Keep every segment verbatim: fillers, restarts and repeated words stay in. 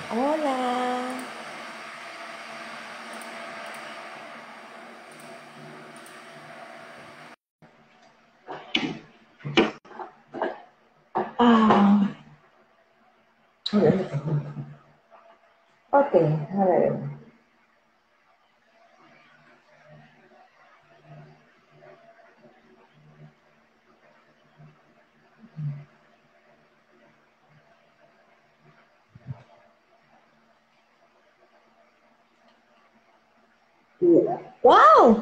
Hola. Ah, ok, a ver. ¡Wow!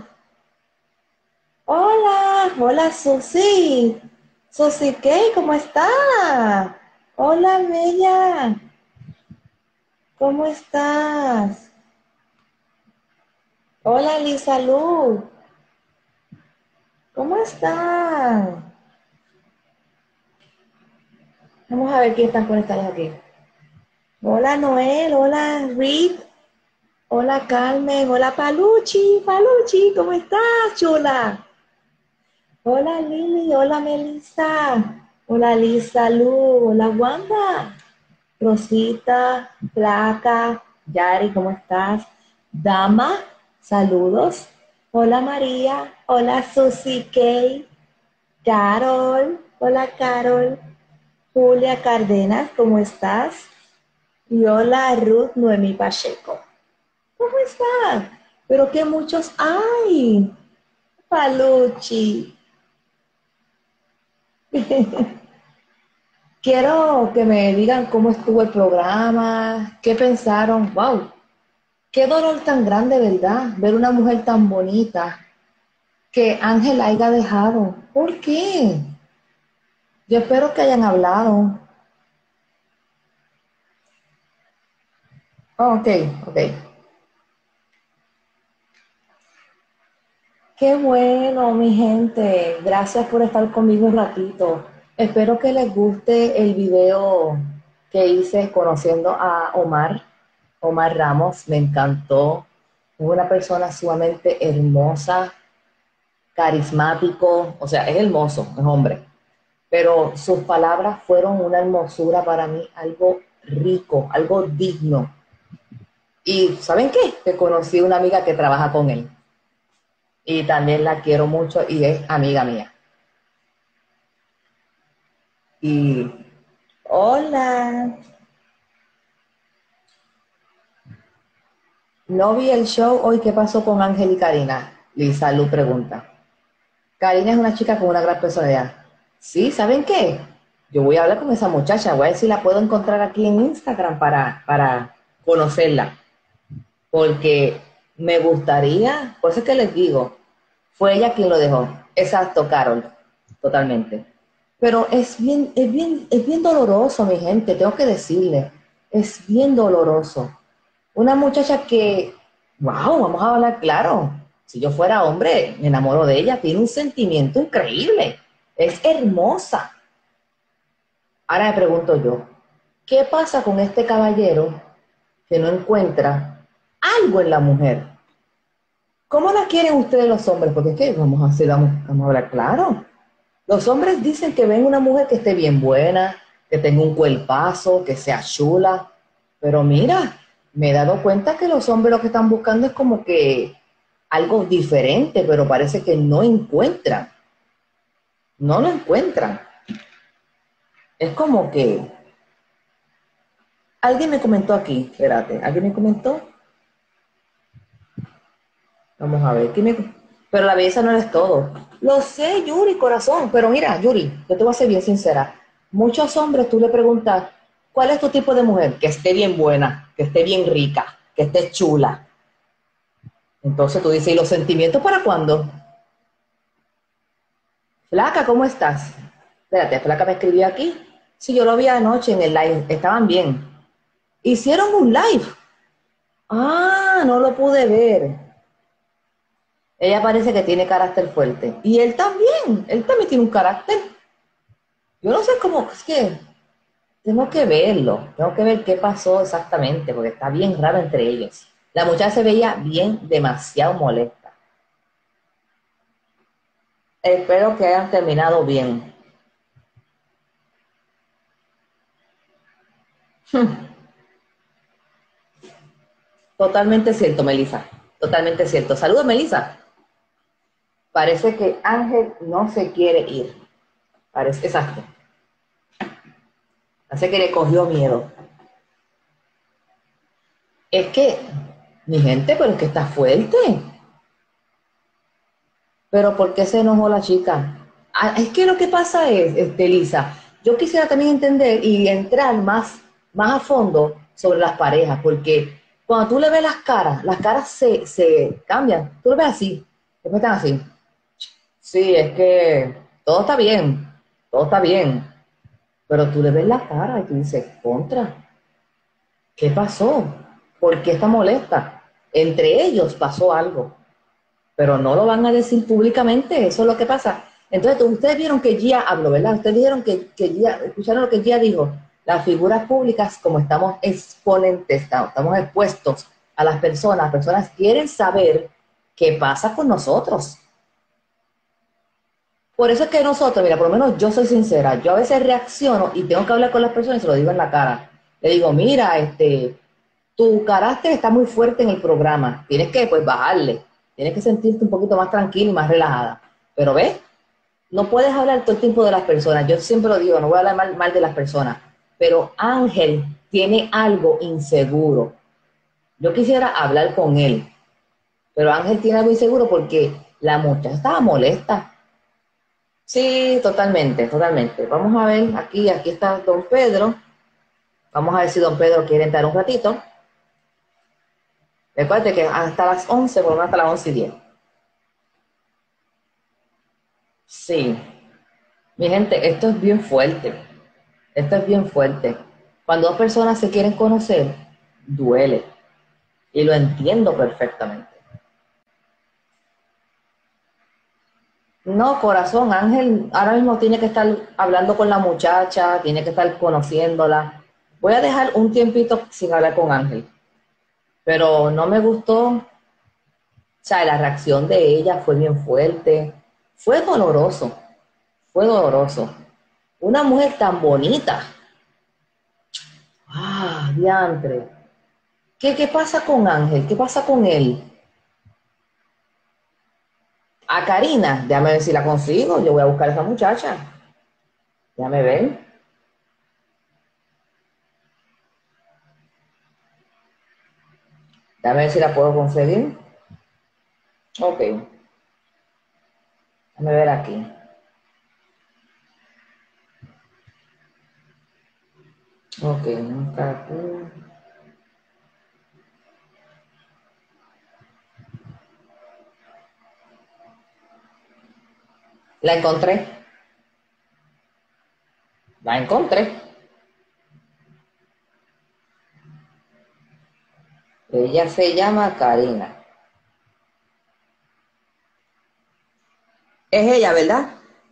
Hola, hola Susi. Susi, ¿qué? ¿Cómo está? Hola, Bella. ¿Cómo estás? Hola, Lisa Lu. ¿Cómo están? Vamos a ver quién están conectados aquí. Hola, Noel. Hola, Rick. Hola, Carmen. Hola, Paluchi. Paluchi, ¿cómo estás, chula? Hola Lili, hola Melissa, hola Lisa Lu, hola Wanda, Rosita, Placa, Yari, ¿cómo estás? Dama, saludos. Hola María, hola Susi Kay, Carol, hola Carol, Julia Cárdenas, ¿cómo estás? Y hola Ruth Noemí Pacheco, ¿cómo estás? Pero qué muchos hay, Paluchi. Quiero que me digan cómo estuvo el programa, qué pensaron. Wow, qué dolor tan grande, ¿verdad? Ver una mujer tan bonita que Ángel haya dejado. ¿Por qué? Yo espero que hayan hablado. Oh, ok, ok. Qué bueno, mi gente. Gracias por estar conmigo un ratito. Espero que les guste el video que hice conociendo a Omar, Omar Ramos. Me encantó. Es una persona sumamente hermosa, carismático, o sea, es hermoso, es hombre. Pero sus palabras fueron una hermosura para mí, algo rico, algo digno. Y ¿saben qué? Que conocí una amiga que trabaja con él. Y también la quiero mucho y es amiga mía. Y hola, no vi el show hoy. ¿Qué pasó con Ángel y Karina? Lisa Lu pregunta. Karina es una chica con una gran personalidad. Sí, ¿saben qué? Yo voy a hablar con esa muchacha, voy a ver si la puedo encontrar aquí en Instagram para, para conocerla, porque me gustaría, por eso es que les digo, fue ella quien lo dejó. Exacto, Carol, totalmente. Pero es bien, es bien, es bien doloroso, mi gente, tengo que decirle, es bien doloroso. Una muchacha que, wow, vamos a hablar claro. Si yo fuera hombre, me enamoro de ella, tiene un sentimiento increíble, es hermosa. Ahora me pregunto yo, ¿qué pasa con este caballero que no encuentra algo en la mujer? ¿Cómo la quieren ustedes los hombres? Porque es que vamos a hacer, vamos, vamos a hablar claro. Los hombres dicen que ven una mujer que esté bien buena, que tenga un cuerpazo, que sea chula, pero mira, me he dado cuenta que los hombres lo que están buscando es como que algo diferente, pero parece que no encuentran, no lo encuentran. Es como que alguien me comentó aquí, espérate, alguien me comentó, vamos a ver, ¿quién me- pero la belleza no es todo. Lo sé, Yuri, corazón, pero mira, Yuri, yo te voy a ser bien sincera. Muchos hombres tú le preguntas, ¿cuál es tu tipo de mujer? Que esté bien buena, que esté bien rica, que esté chula. Entonces tú dices, ¿y los sentimientos para cuándo? Flaca, ¿cómo estás? Espérate, Flaca me escribió aquí. Sí, yo lo vi anoche en el live, estaban bien. Hicieron un live. Ah, no lo pude ver. Ella parece que tiene carácter fuerte. Y él también, él también tiene un carácter. Yo no sé cómo, es que tengo que verlo, tengo que ver qué pasó exactamente, porque está bien raro entre ellos. La muchacha se veía bien, demasiado molesta. Espero que hayan terminado bien. Totalmente cierto, Melissa. Totalmente cierto. Saludos, Melissa. Parece que Ángel no se quiere ir. Parece, exacto. Parece que le cogió miedo. Es que, mi gente, pero es que está fuerte. Pero ¿por qué se enojó la chica? Ah, es que lo que pasa es, este, Lisa, yo quisiera también entender y entrar más, más a fondo sobre las parejas, porque cuando tú le ves las caras, las caras se, se cambian. Tú lo ves así, después están así. Sí, es que todo está bien, todo está bien, pero tú le ves la cara y tú dices, contra, ¿qué pasó? ¿Por qué está molesta? Entre ellos pasó algo, pero no lo van a decir públicamente, eso es lo que pasa. Entonces, ustedes vieron que Gia habló, ¿verdad? Ustedes dijeron que, que Gia, escucharon lo que Gia dijo. Las figuras públicas, como estamos exponentes, estamos expuestos a las personas, las personas quieren saber qué pasa con nosotros. Por eso es que nosotros, mira, por lo menos yo soy sincera, yo a veces reacciono y tengo que hablar con las personas y se lo digo en la cara. Le digo, mira, este, tu carácter está muy fuerte en el programa, tienes que, pues, bajarle, tienes que sentirte un poquito más tranquila y más relajada. Pero ves, no puedes hablar todo el tiempo de las personas, yo siempre lo digo, no voy a hablar mal, mal de las personas, pero Ángel tiene algo inseguro. Yo quisiera hablar con él, pero Ángel tiene algo inseguro porque la muchacha estaba molesta. Sí, totalmente, totalmente. Vamos a ver, aquí, aquí está don Pedro. Vamos a ver si don Pedro quiere entrar un ratito. Recuerde que hasta las once, por lo menos hasta las once y diez. Sí, mi gente, esto es bien fuerte. Esto es bien fuerte. Cuando dos personas se quieren conocer, duele. Y lo entiendo perfectamente. No, corazón, Ángel ahora mismo tiene que estar hablando con la muchacha, tiene que estar conociéndola. Voy a dejar un tiempito sin hablar con Ángel, pero no me gustó, o sea, la reacción de ella fue bien fuerte, fue doloroso, fue doloroso. Una mujer tan bonita, ah, diantre. ¿Qué, qué pasa con Ángel? ¿Qué pasa con él? A Karina, déjame ver si la consigo, yo voy a buscar a esa muchacha, déjame ver, déjame ver si la puedo conseguir. Ok, déjame ver aquí. Ok, no está aquí. La encontré, la encontré. Ella se llama Karina. Es ella, ¿verdad?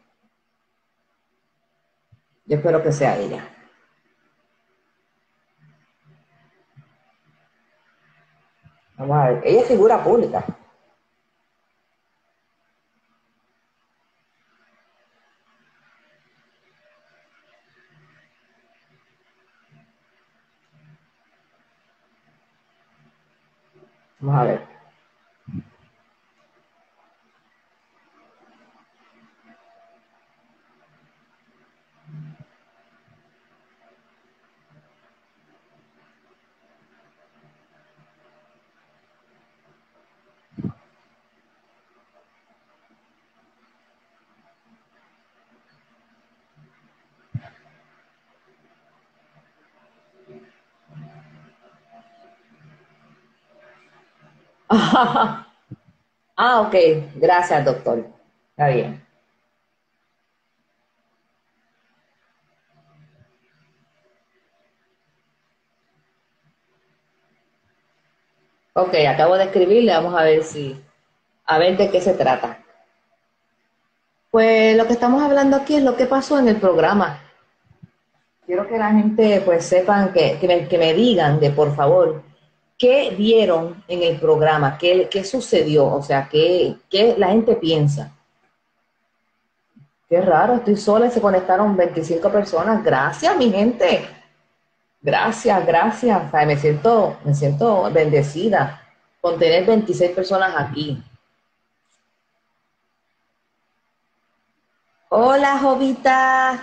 Yo espero que sea ella. Vamos a ver. Ella es figura pública. Vamos a ver. Ah, ok. Gracias, doctor. Está bien. Ok, acabo de escribirle. Vamos a ver si, a ver de qué se trata. Pues lo que estamos hablando aquí es lo que pasó en el programa. Quiero que la gente pues sepan, que, que, me, que me digan de por favor, qué vieron en el programa, qué, qué sucedió, o sea, qué, qué la gente piensa. Qué raro, estoy sola y se conectaron veinticinco personas. Gracias, mi gente. Gracias, gracias. O sea, me siento, me siento bendecida con tener veintiséis personas aquí. Hola, Jovita.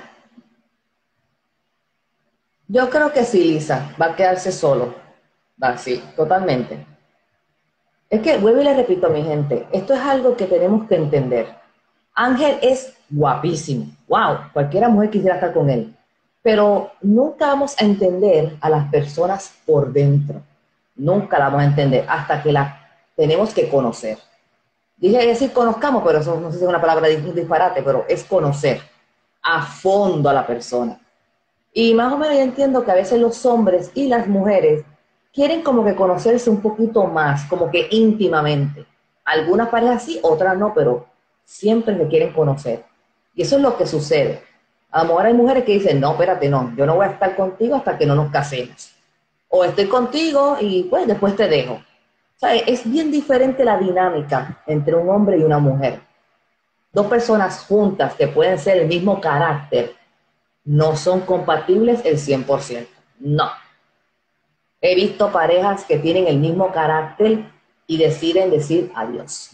Yo creo que sí, Lisa. Va a quedarse solo. Va, sí, totalmente. Es que, vuelvo y le repito, mi gente, esto es algo que tenemos que entender. Ángel es guapísimo. Wow, cualquiera mujer quisiera estar con él. Pero nunca vamos a entender a las personas por dentro. Nunca la vamos a entender hasta que la tenemos que conocer. Dije decir conozcamos, pero eso no sé si es una palabra disparate, pero es conocer a fondo a la persona. Y más o menos yo entiendo que a veces los hombres y las mujeres quieren como que conocerse un poquito más, como que íntimamente. Algunas parejas sí, otras no, pero siempre se quieren conocer. Y eso es lo que sucede. A lo mejor hay mujeres que dicen, no, espérate, no, yo no voy a estar contigo hasta que no nos casemos. O estoy contigo y pues después te dejo. O sea, es bien diferente la dinámica entre un hombre y una mujer. Dos personas juntas que pueden ser el mismo carácter, no son compatibles el cien por ciento. No. He visto parejas que tienen el mismo carácter y deciden decir adiós.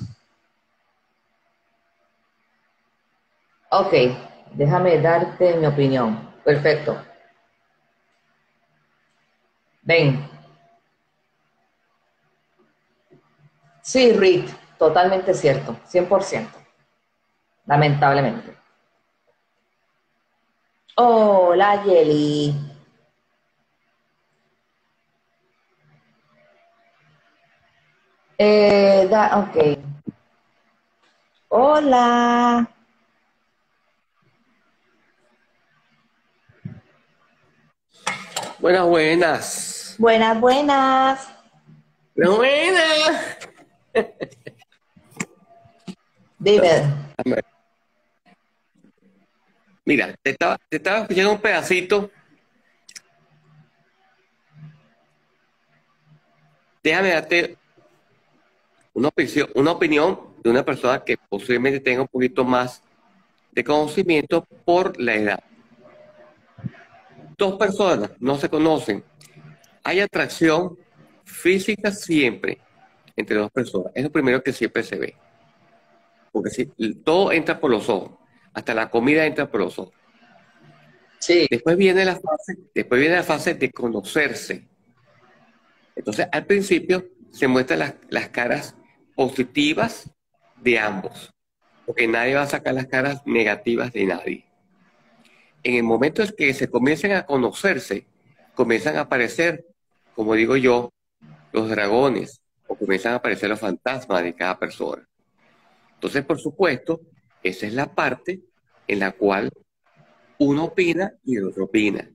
Ok, déjame darte mi opinión. Perfecto. Ven. Sí, Rick, totalmente cierto, cien por ciento. Lamentablemente. Hola, Yeli. Eh, da, ok. Hola. Buenas, buenas. Buenas, buenas. Buenas, buenas. Dime. Mira, te estaba, te estaba escuchando un pedacito. Déjame darte una opinión, una opinión de una persona que posiblemente tenga un poquito más de conocimiento por la edad. Dos personas no se conocen. Hay atracción física siempre entre dos personas. Es lo primero que siempre se ve. Porque si, todo entra por los ojos. Hasta la comida entra por los ojos. Sí. Después viene la fase, después viene la fase de conocerse. Entonces, al principio se muestran las, las caras positivas de ambos, porque nadie va a sacar las caras negativas de nadie. En el momento en que se comiencen a conocerse, comienzan a aparecer, como digo yo, los dragones, o comienzan a aparecer los fantasmas de cada persona. Entonces, por supuesto, esa es la parte en la cual uno opina y el otro opina.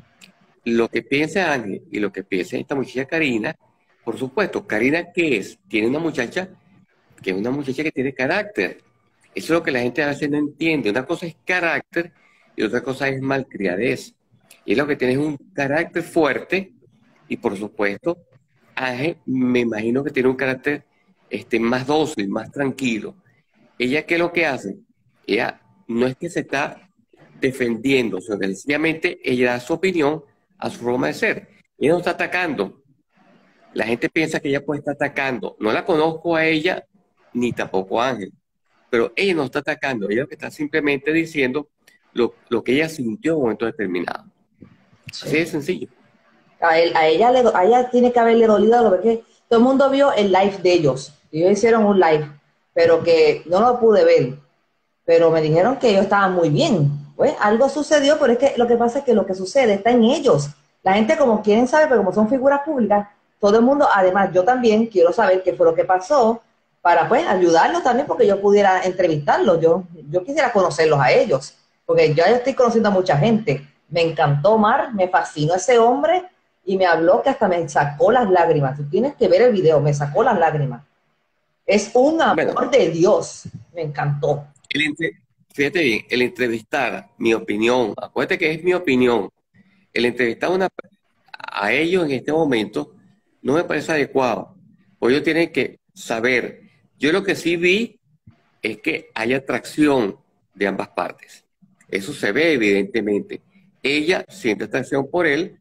Lo que piensa Ángel y lo que piensa esta muchacha Karina, por supuesto, Karina, ¿qué es? Tiene una muchacha que es una muchacha que tiene carácter. Eso es lo que la gente a veces no entiende. Una cosa es carácter y otra cosa es malcriadez. Y es lo que tiene es un carácter fuerte y, por supuesto, Ángel me imagino que tiene un carácter este, más dócil, más tranquilo. ¿Ella qué es lo que hace? Ella no es que se está defendiendo, sino que sencillamente ella da su opinión a su forma de ser. Ella no está atacando. La gente piensa que ella puede estar atacando. No la conozco a ella, ni tampoco a Ángel. Pero ella no está atacando. Ella lo que está simplemente diciendo lo, lo que ella sintió en un momento determinado. Así de Sí. sencillo. A, él, a, ella le, a ella tiene que haberle dolido lo que todo el mundo vio el live de ellos. Ellos hicieron un live, pero que no lo pude ver. Pero me dijeron que ellos estaban muy bien. Pues algo sucedió, pero es que lo que pasa es que lo que sucede está en ellos. La gente como quieren saber, pero como son figuras públicas, todo el mundo, además yo también quiero saber qué fue lo que pasó para pues ayudarlos también porque yo pudiera entrevistarlos. Yo, yo quisiera conocerlos a ellos, porque yo ya estoy conociendo a mucha gente. Me encantó Omar, me fascinó ese hombre y me habló que hasta me sacó las lágrimas. Tú tienes que ver el video, me sacó las lágrimas. Es un Bueno, amor de Dios, me encantó. el entre- fíjate bien, el entrevistar, mi opinión, acuérdate que es mi opinión, el entrevistar a, una, a ellos en este momento no me parece adecuado. Porque ellos tienen que saber. Yo lo que sí vi es que hay atracción de ambas partes. Eso se ve evidentemente. Ella siente atracción por él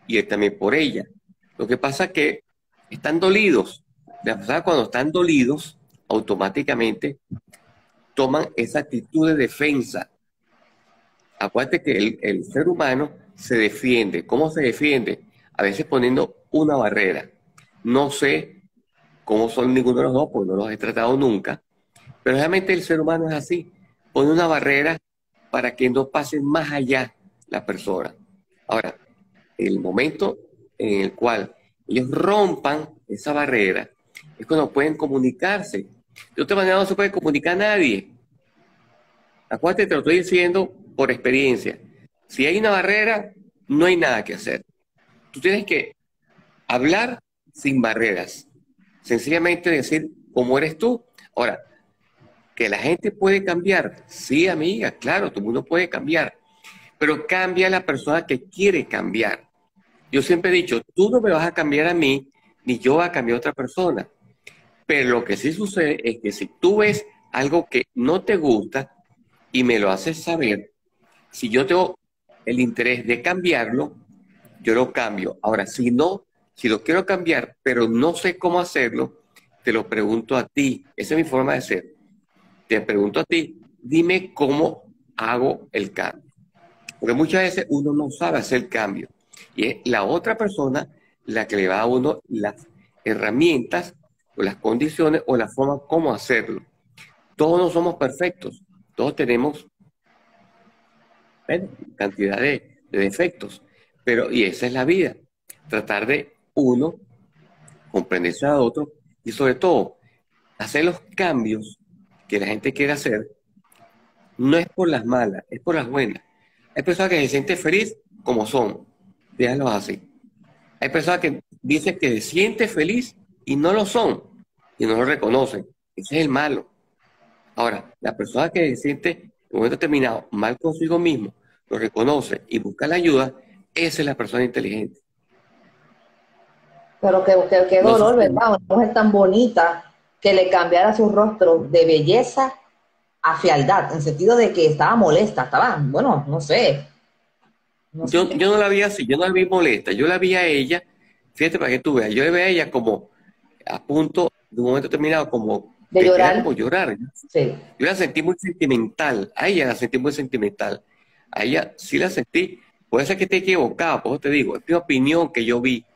y él también por ella. Lo que pasa es que están dolidos. Las personas cuando están dolidos, automáticamente toman esa actitud de defensa. Acuérdate que el, el ser humano se defiende. ¿Cómo se defiende? A veces poniendo una barrera. No sé cómo son ninguno de los dos, porque no los he tratado nunca, pero realmente el ser humano es así. Pone una barrera para que no pase más allá la persona. Ahora, el momento en el cual ellos rompan esa barrera es cuando pueden comunicarse. De otra manera no se puede comunicar a nadie. Acuérdate, te lo estoy diciendo por experiencia. Si hay una barrera, no hay nada que hacer. Tú tienes que hablar sin barreras. Sencillamente decir cómo eres tú. Ahora, que la gente puede cambiar. Sí, amiga, claro, todo el mundo puede cambiar. Pero cambia la persona que quiere cambiar. Yo siempre he dicho, tú no me vas a cambiar a mí, ni yo voy a cambiar a otra persona. Pero lo que sí sucede es que si tú ves algo que no te gusta y me lo haces saber, si yo tengo el interés de cambiarlo, yo lo cambio. Ahora, si no, si lo quiero cambiar, pero no sé cómo hacerlo, te lo pregunto a ti. Esa es mi forma de ser. Te pregunto a ti, dime cómo hago el cambio. Porque muchas veces uno no sabe hacer el cambio. Y es la otra persona la que le va a uno las herramientas o las condiciones o la forma cómo hacerlo. Todos no somos perfectos. Todos tenemos, bueno, cantidad de, de defectos. Pero, y esa es la vida. Tratar de uno comprenderse a otro y sobre todo hacer los cambios que la gente quiere hacer no es por las malas, es por las buenas. Hay personas que se sienten felices como son, déjalos así. Hay personas que dicen que se sienten feliz y no lo son y no lo reconocen. Ese es el malo. Ahora, la persona que se siente en un momento determinado mal consigo mismo, lo reconoce y busca la ayuda, esa es la persona inteligente. Pero qué, qué, qué No sé dolor, si- ¿verdad? Una mujer tan bonita que le cambiara su rostro de belleza a fealdad, en sentido de que estaba molesta, estaba, bueno, no sé, no sé. Yo, yo no la vi así, yo no la vi molesta, yo la vi a ella, fíjate para que tú veas, yo la vi a ella como a punto de un momento determinado, como De que quería como llorar, llorar. sí. Yo la sentí muy sentimental, a ella la sentí muy sentimental, a ella sí la sentí, puede ser que esté equivocada, por eso te digo, es mi opinión que yo vi.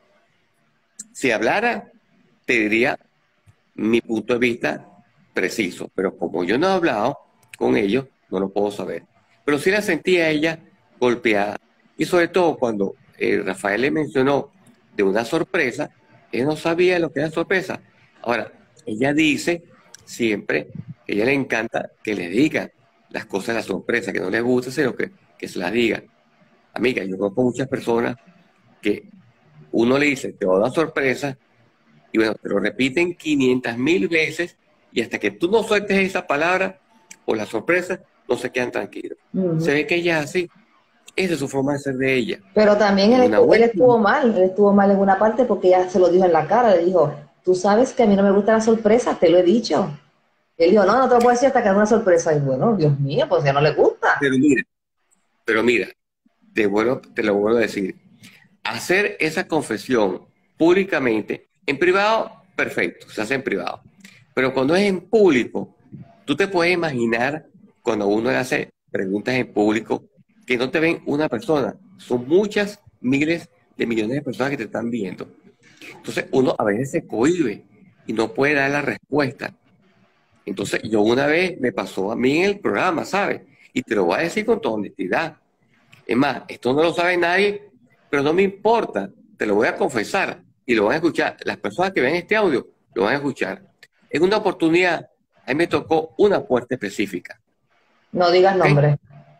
Si hablara, te diría mi punto de vista preciso, pero como yo no he hablado con ellos, no lo puedo saber. Pero sí la sentí a ella golpeada, y sobre todo cuando eh, Rafael le mencionó de una sorpresa, ella no sabía lo que era sorpresa. Ahora, ella dice siempre que a ella le encanta que le digan las cosas de la sorpresa, que no le gusta, sino que, que se las diga. Amiga, yo conozco muchas personas que uno le dice, te voy a dar sorpresa, y bueno, te lo repiten quinientas mil veces, y hasta que tú no sueltes esa palabra o la sorpresa, no se quedan tranquilos. Ujú. Se ve que ella es así. Esa es su forma de ser de ella. Pero también Es él, una estu- él buena. estuvo mal, él estuvo mal en una parte porque ella se lo dijo en la cara, le dijo, tú sabes que a mí no me gusta la sorpresa, te lo he dicho. Él dijo, no, no te lo puedo decir hasta que haga una sorpresa. Y bueno, Dios mío, pues ya no le gusta. Pero mira, pero mira, te, vuelvo, te lo vuelvo a decir. Hacer esa confesión públicamente, en privado, perfecto, se hace en privado. Pero cuando es en público, tú te puedes imaginar cuando uno le hace preguntas en público que no te ven una persona, son muchas miles de millones de personas que te están viendo. Entonces uno a veces se cohíbe y no puede dar la respuesta. Entonces yo una vez me pasó a mí en el programa, ¿sabes? Y te lo voy a decir con toda honestidad. Es más, esto no lo sabe nadie, pero no me importa, te lo voy a confesar y lo van a escuchar. Las personas que ven este audio lo van a escuchar. En una oportunidad, a mí me tocó una puerta específica, No digas ¿ok? nombre.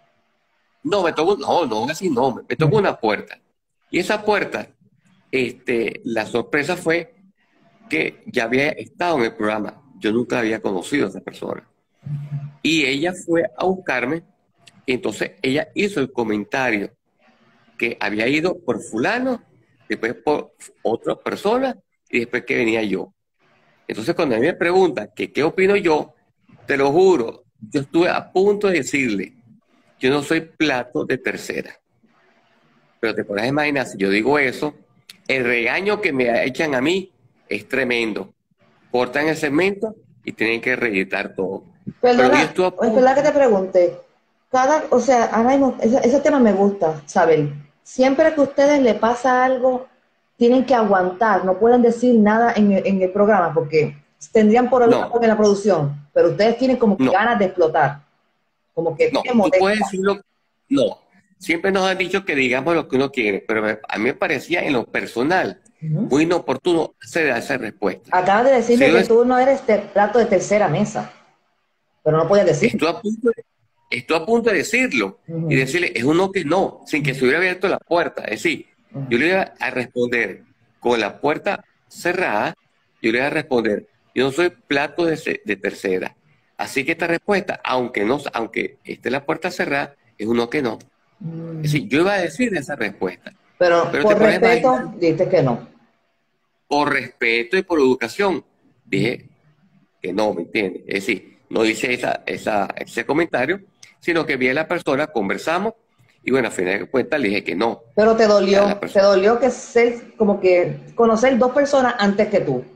No, me tocó, no, no, así no, me tocó una puerta. Y esa puerta, este, la sorpresa fue que ya había estado en el programa. Yo nunca había conocido a esa persona. Y ella fue a buscarme, y entonces ella hizo el comentario que había ido por fulano, después por otra persona y después que venía yo. Entonces cuando a mí me preguntan que qué opino yo, te lo juro, yo estuve a punto de decirle, yo no soy plato de tercera, Pero te podrás imaginar, si yo digo eso, el regaño que me echan a mí es tremendo. Cortan el segmento y tienen que reeditar todo. Pero yo Perdona, estuve a es punto. verdad que te pregunte, cada, o sea, ahora mismo, ese, ese tema me gusta, saber. Siempre que a ustedes le pasa algo, tienen que aguantar, no pueden decir nada en el, en el programa, porque tendrían por el No, en la producción, pero ustedes tienen como que no, ganas de explotar, como que no. me Tú puedes molesta. decirlo. No. Siempre nos han dicho que digamos lo que uno quiere, pero me- a mí me parecía en lo personal Ujú. muy inoportuno hacer esa respuesta. Acabas de Si decirme yo que decía, tú no eres de plato de tercera mesa, pero no podías decir. estoy a punto de, estoy a punto de decirlo y Ujú, decirle, es uno que no, sin que se hubiera abierto la puerta. Es decir, yo le ujú. iba a responder con la puerta cerrada, yo le iba a responder, yo no soy plato de, se- de tercera. Así que esta respuesta, aunque no, aunque esté la puerta cerrada, es uno que no. Es Mm. decir, yo iba a decir esa respuesta, Pero pero te por puedes imaginar, respeto, dices que no. por respeto y por educación, Ujú. dije que no, ¿me entiendes? Es decir, no hice esa, esa, ese comentario, sino que vi a la persona, conversamos, y bueno, al final de cuentas le dije que no. Pero te A la dolió, te persona. dolió que ser, como que conocer dos personas antes que tú.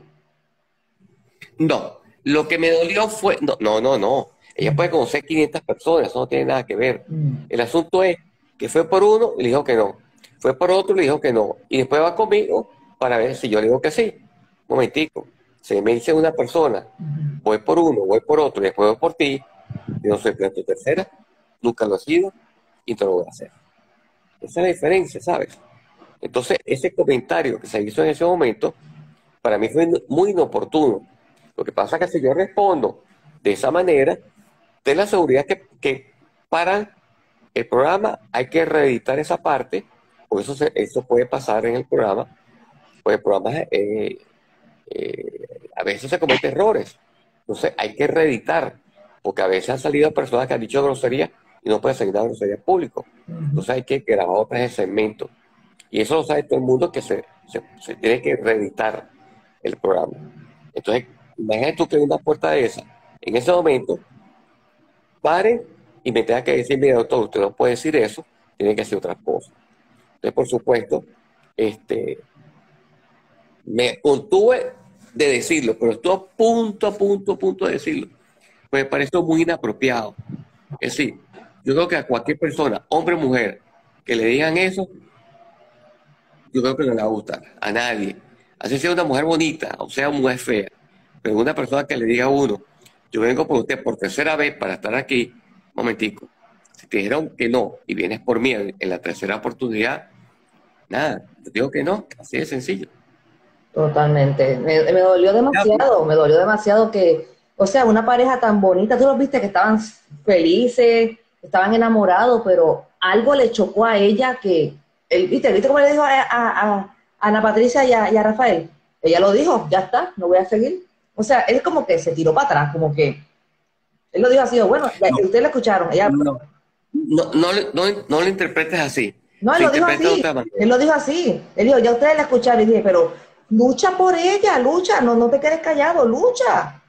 No, lo que me dolió fue, no, no, no, no. Ella puede conocer quinientas personas, eso no tiene nada que ver. Mm. El asunto es que fue por uno y le dijo que no. Fue por otro y le dijo que no. Y después va conmigo para ver si yo le digo que sí. Un momentico. Si me dice una persona, voy por uno, voy por otro y después voy por ti, yo no soy plato tercera, nunca lo he sido y no lo voy a hacer. Esa es la diferencia, ¿sabes? Entonces, ese comentario que se hizo en ese momento, para mí fue muy inoportuno. Lo que pasa es que si yo respondo de esa manera, ten la seguridad que, que para el programa hay que reeditar esa parte, porque eso, se- eso puede pasar en el programa, pues el programa eh, eh, a veces se cometen errores. Entonces hay que reeditar, porque a veces han salido personas que han dicho groserías y no pueden salir una grosería en público. Ujú. Entonces hay que grabar otras de segmento. Y eso lo sabe todo el mundo que se, se, se tiene que reeditar el programa. Entonces, imagínate tú que hay una puerta de esa. En ese momento, paren y me tenga que decir, mira, doctor, usted no puede decir eso, tiene que hacer otras cosas. Entonces, por supuesto, este, me contuve de decirlo, pero estoy a punto, a punto, a punto de decirlo. Pues me parece muy inapropiado. Es decir, yo creo que a cualquier persona, hombre o mujer, que le digan eso, yo creo que no le va a gustar. A nadie. Así sea una mujer bonita, o sea una mujer fea. Pero una persona que le diga a uno, yo vengo por usted por tercera vez para estar aquí, momentico. Si te dijeron que no y vienes por mí en, en la tercera oportunidad, nada, te digo que no, así de sencillo. Totalmente. Me, me dolió Ya, pues, demasiado, me dolió demasiado que, o sea, una pareja tan bonita, tú los viste que estaban felices, estaban enamorados, pero algo le chocó a ella que, él, ¿viste? ¿Viste cómo le dijo a, a- a Ana Patricia y a, y a Rafael? Ella lo dijo, ya está, no voy a seguir. O sea, él como que se tiró para atrás, como que, él lo dijo así, bueno, ya, no, ustedes lo escucharon, ella, no, no, no, le- no, no lo interpretes así, no, él se lo dijo interpreta de así, otra él manera. lo dijo así, él dijo, ya ustedes la escucharon, y dije, pero lucha por ella, lucha, no, no te quedes callado, lucha.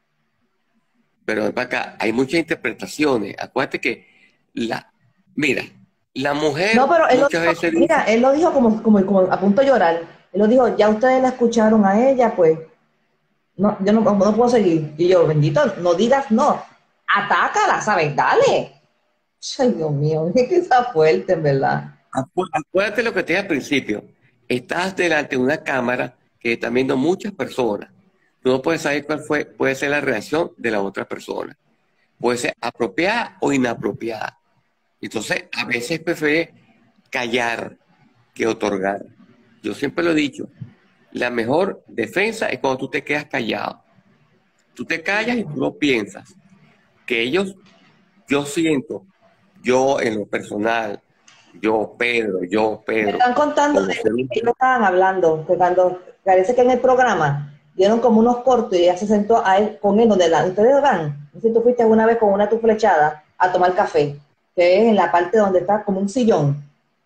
Pero ven para acá, hay muchas interpretaciones. Acuérdate que la, mira, la No, mujer pero él lo muchas dijo, veces mira, dice, él lo dijo como, como, como a punto de llorar. Él lo dijo, ya ustedes la escucharon a ella, pues, no, yo no, no puedo seguir. Y yo, bendito, no digas no, atácala, ¿sabes? Dale. Ay, Dios mío, es que está fuerte, en verdad. acu- acuérdate lo que te dije al principio, estás delante de una cámara que están viendo muchas personas. Tú no puedes saber cuál fue, puede ser la reacción de la otra persona. Puede ser apropiada o inapropiada. Entonces, a veces prefiere callar que otorgar. Yo siempre lo he dicho, la mejor defensa es cuando tú te quedas callado. Tú te callas y tú lo piensas. Que ellos, yo siento, yo en lo personal, yo Pedro, yo Me Pedro, están contando como de ser que ellos humano, estaban hablando, que cuando parece que en el programa dieron como unos cortos y ella se sentó a él, con él donde la, ustedes van. No sé si tú fuiste una vez con una tu flechada a tomar café, que es en la parte donde está como un sillón.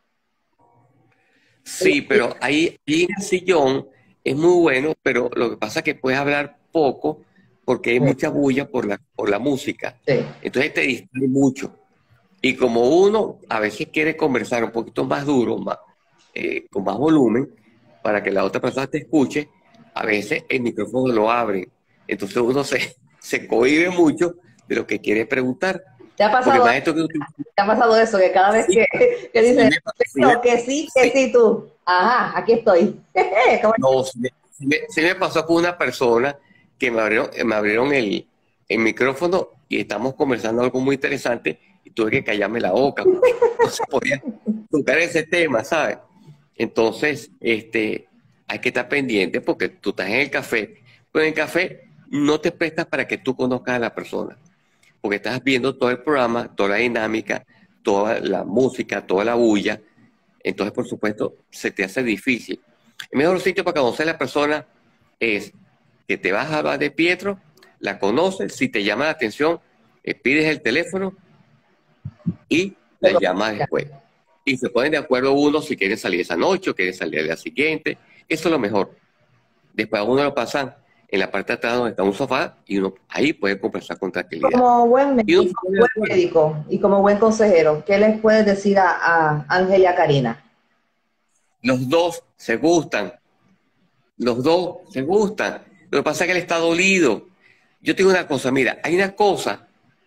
sí, pero ahí, ahí en el sillón es muy bueno, pero lo que pasa es que puedes hablar poco porque hay Sí, mucha bulla por la, por la música. sí. Entonces te distrae mucho. Y como uno a veces quiere conversar un poquito más duro, más, eh, con más volumen, para que la otra persona te escuche, a veces el micrófono lo abre. Entonces uno se, se cohíbe mucho de lo que quiere preguntar. ¿Te ha Porque pasado, más esto que te ha pasado eso? Que cada vez sí, que, que sí dices, me, sí me- "No, que sí, que sí, sí, tú. Ajá, aquí estoy. ¿Cómo no, sí me, sí me- sí me pasó con una persona que me abrieron, me abrieron el, el micrófono y estamos conversando algo muy interesante y tuve que callarme la boca porque no se podía tocar ese tema, ¿sabes? Entonces, este, hay que estar pendiente porque tú estás en el café, pero en el café no te prestas para que tú conozcas a la persona, porque estás viendo todo el programa, toda la dinámica, toda la música, toda la bulla. Entonces, por supuesto, se te hace difícil. El mejor sitio para conocer a la persona es que te vas a hablar de Pietro, la conoces, si te llama la atención, eh, pides el teléfono y te la llamas comunicas? después. Y se ponen de acuerdo uno si quieren salir esa noche o quieren salir al día siguiente. Eso es lo mejor. Después a uno lo pasan en la parte de atrás donde está un sofá y uno ahí puede conversar con tranquilidad. Como buen Y uno se médico, pone de buen acuerdo. médico y como buen consejero, ¿qué les puedes decir a, a Ángel y a Karina? Los dos se gustan, los dos se gustan. Lo que pasa es que él está dolido. Yo te digo una cosa, mira, hay una cosa,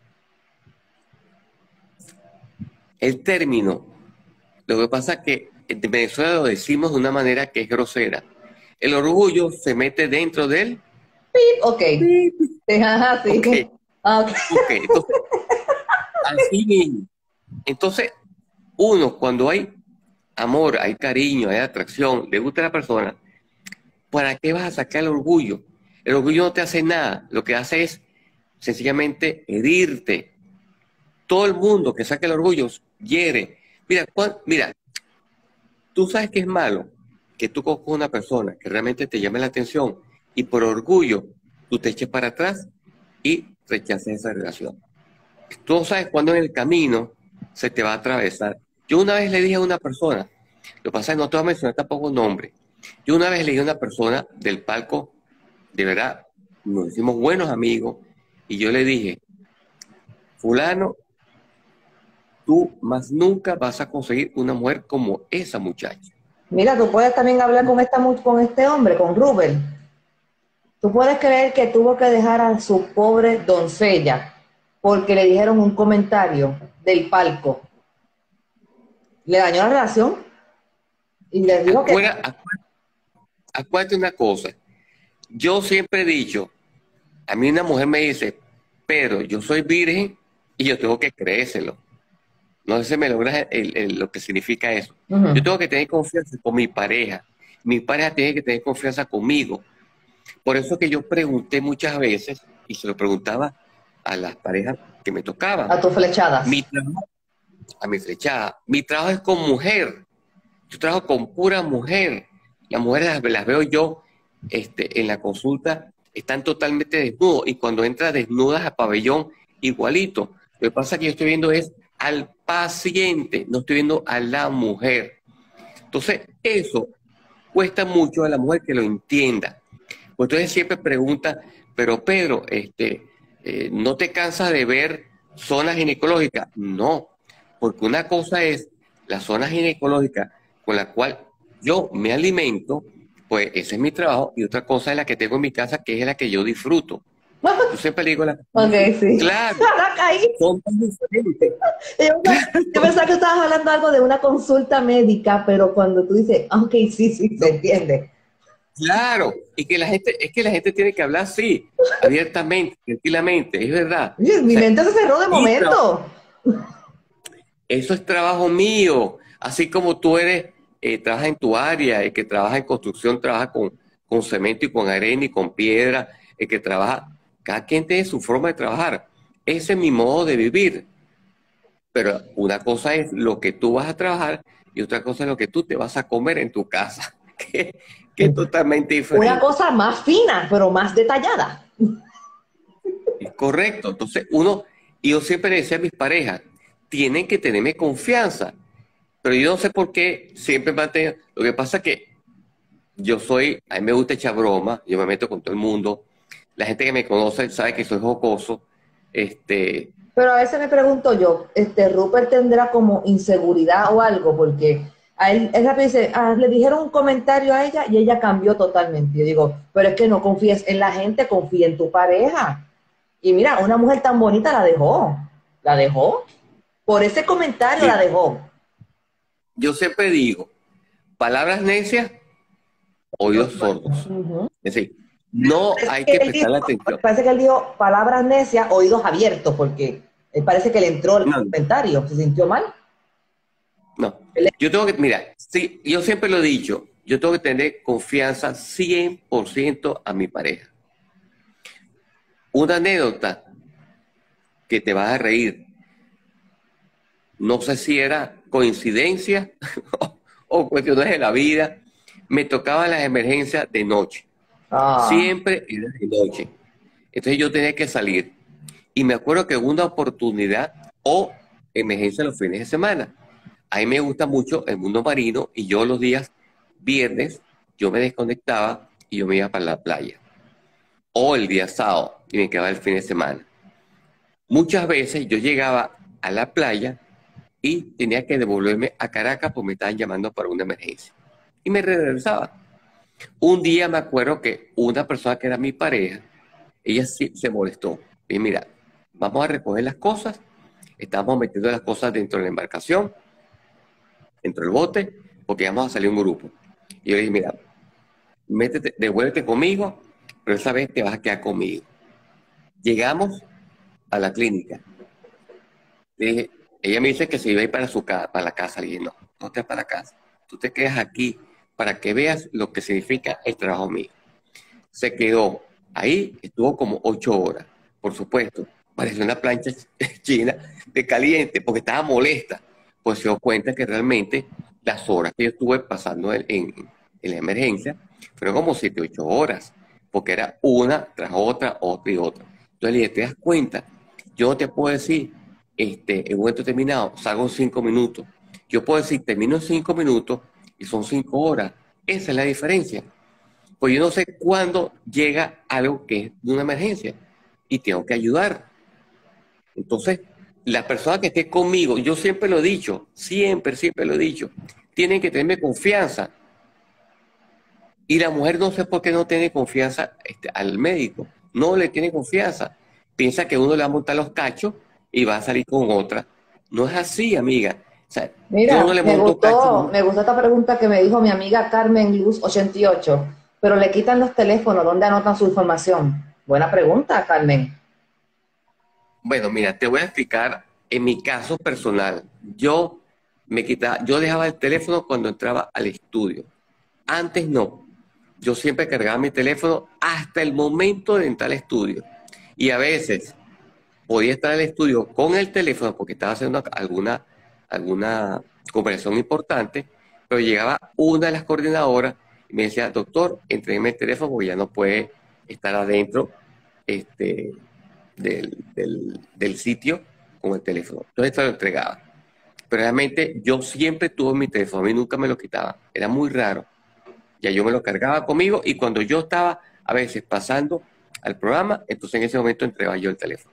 el término, lo que pasa es que en Venezuela lo decimos de una manera que es grosera. El orgullo se mete dentro de él. Pip, ok. Sí, ajá, Ok, sí. Ah, ok. ok, entonces, así mismo. Entonces, uno, cuando hay amor, hay cariño, hay atracción, le gusta a la persona, ¿para qué vas a sacar el orgullo? El orgullo no te hace nada, lo que hace es sencillamente herirte. Todo el mundo que saque el orgullo hiere. Mira, cuan- mira, tú sabes que es malo que tú cojas una persona que realmente te llame la atención y por orgullo tú te eches para atrás y rechaces esa relación. Tú no sabes cuándo en el camino se te va a atravesar. Yo una vez le dije a una persona, lo que pasa es que no te voy a mencionar tampoco nombre. Yo una vez le dije a una persona del palco, de verdad, nos hicimos buenos amigos, y yo le dije, fulano, tú más nunca vas a conseguir una mujer como esa muchacha. Mira, tú puedes también hablar con, esta, mu- con este hombre, con Rubén. Tú puedes creer que tuvo que dejar a su pobre doncella porque le dijeron un comentario del palco. Le dañó la relación y les dijo que Acuérdate, acuérdate, acuérdate una cosa, yo siempre he dicho, a mí una mujer me dice, pero yo soy virgen y yo tengo que creérselo. No sé si me logras el- el- lo que significa eso. no. Uh Yo -huh. tengo que tener confianza con mi pareja. Mi pareja tiene que tener confianza conmigo. Por eso que yo pregunté muchas veces, y se lo preguntaba a las parejas que me tocaban, A tus flechadas. mi trabajo, a mi flechada, mi trabajo es con mujer. Yo trabajo con pura mujer. Las mujeres las, las veo yo este, en la consulta, están totalmente desnudos. Y cuando entran desnudas al pabellón, igualito. Lo que pasa es que yo estoy viendo es al paciente, no estoy viendo a la mujer. Entonces, eso cuesta mucho a la mujer que lo entienda. Pues entonces siempre pregunta, pero Pedro, este, eh, ¿no te cansas de ver zonas ginecológicas? No, porque una cosa es la zona ginecológica con la cual yo me alimento, pues ese es mi trabajo, y otra cosa es la que tengo en mi casa, que es la que yo disfruto. Yo siempre le digo a la Ok, persona, sí. claro, La caí. son tan diferentes. Yo, yo pensaba que estabas hablando algo de una consulta médica, pero cuando tú dices, ok, sí, sí, se No, entiende. claro, y que la gente, es que la gente tiene que hablar así, abiertamente, tranquilamente, es verdad. Oye, O mi sea, mente se cerró de y tra- momento. eso es trabajo mío, así como tú eres, eh, trabajas en tu área, el que trabaja en construcción trabaja con, con cemento y con arena y con piedra, el que trabaja, cada quien tiene su forma de trabajar. Ese es mi modo de vivir, pero una cosa es lo que tú vas a trabajar y otra cosa es lo que tú te vas a comer en tu casa, que, que es totalmente Una diferente. cosa más fina, pero más detallada. Es correcto. Entonces, uno, y yo siempre le decía a mis parejas, tienen que tenerme confianza. Pero yo no sé por qué siempre me han tenido- Lo que pasa es que yo soy, a mí me gusta echar broma, yo me meto con todo el mundo. La gente que me conoce sabe que soy jocoso. Este, Pero a veces me pregunto yo, este, Rupert tendrá como inseguridad o algo, porque a él, él rápido dice, ah, le dijeron un comentario a ella y ella cambió totalmente. Yo digo, pero es que no confíes en la gente, confía en tu pareja. Y mira, una mujer tan bonita la dejó, la dejó. Por ese comentario la mira, dejó. yo siempre digo, palabras necias, oídos sordos. Ujú. Es decir, no Parece hay que que él dijo, prestarle atención. parece que él dijo palabras necias, oídos abiertos, porque él parece que le entró el No, comentario, se sintió mal. no. Yo tengo que, mira, sí, yo siempre lo he dicho, yo tengo que tener confianza cien por ciento a mi pareja. Una anécdota que te vas a reír, no sé si era coincidencia o cuestiones de la vida, me tocaban las emergencias de noche. Ah, Siempre era de noche. Entonces yo tenía que salir. Y me acuerdo que hubo una oportunidad o emergencia los fines de semana. A mí me gusta mucho el mundo marino y yo los días viernes yo me desconectaba y yo me iba para la playa. O el día sábado y me quedaba el fin de semana. Muchas veces yo llegaba a la playa y tenía que devolverme a Caracas porque me estaban llamando para una emergencia. Y me regresaba. Un día me acuerdo que una persona que era mi pareja, ella sí se molestó. Y mira, vamos a recoger las cosas. Estamos metiendo las cosas dentro de la embarcación, dentro del bote, porque vamos a salir un grupo. Y yo le dije, mira, métete, devuélvete conmigo, pero esa vez te vas a quedar conmigo. Llegamos a la clínica. Le dije, ella me dice que se iba a ir para, su casa, para la casa. Le dije, no, no te vas para la casa. Tú te quedas aquí para que veas lo que significa el trabajo mío. Se quedó ahí, estuvo como ocho horas. Por supuesto, pareció una plancha china de caliente porque estaba molesta. Pues se dio cuenta que realmente las horas que yo estuve pasando en, en, en la emergencia fueron como siete, ocho horas, porque era una tras otra, otra y otra. Entonces le dije, ¿te das cuenta? Yo no te puedo decir, este, en un momento terminado, salgo en cinco minutos. Yo puedo decir, termino en cinco minutos y son cinco horas. Esa es la diferencia. Pues yo no sé cuándo llega algo que es de una emergencia y tengo que ayudar. Entonces, la persona que esté conmigo, yo siempre lo he dicho, siempre, siempre lo he dicho, tienen que tenerme confianza. Y la mujer no sé por qué no tiene confianza este, al médico, no le tiene confianza. Piensa que uno le va a montar los cachos y va a salir con otra. No es así, amiga. O sea, yo no mira, le me monto cachos. gustó, me gustó esta pregunta que me dijo mi amiga Carmen Luz ochenta y ocho, pero le quitan los teléfonos, ¿dónde anotan su información? Buena pregunta, Carmen. Bueno, mira, te voy a explicar en mi caso personal. Yo me quitaba, yo dejaba el teléfono cuando entraba al estudio. Antes no. Yo siempre cargaba mi teléfono hasta el momento de entrar al estudio. Y a veces podía estar en el estudio con el teléfono porque estaba haciendo alguna, alguna conversación importante, pero llegaba una de las coordinadoras y me decía, doctor, entrégueme el teléfono porque ya no puede estar adentro este, del, del, del sitio con el teléfono. Entonces se lo entregaba. Pero realmente yo siempre tuve mi teléfono, a mí nunca me lo quitaba. Era muy raro. Ya yo me lo cargaba conmigo y cuando yo estaba a veces pasando al programa, entonces en ese momento entregaba yo el teléfono.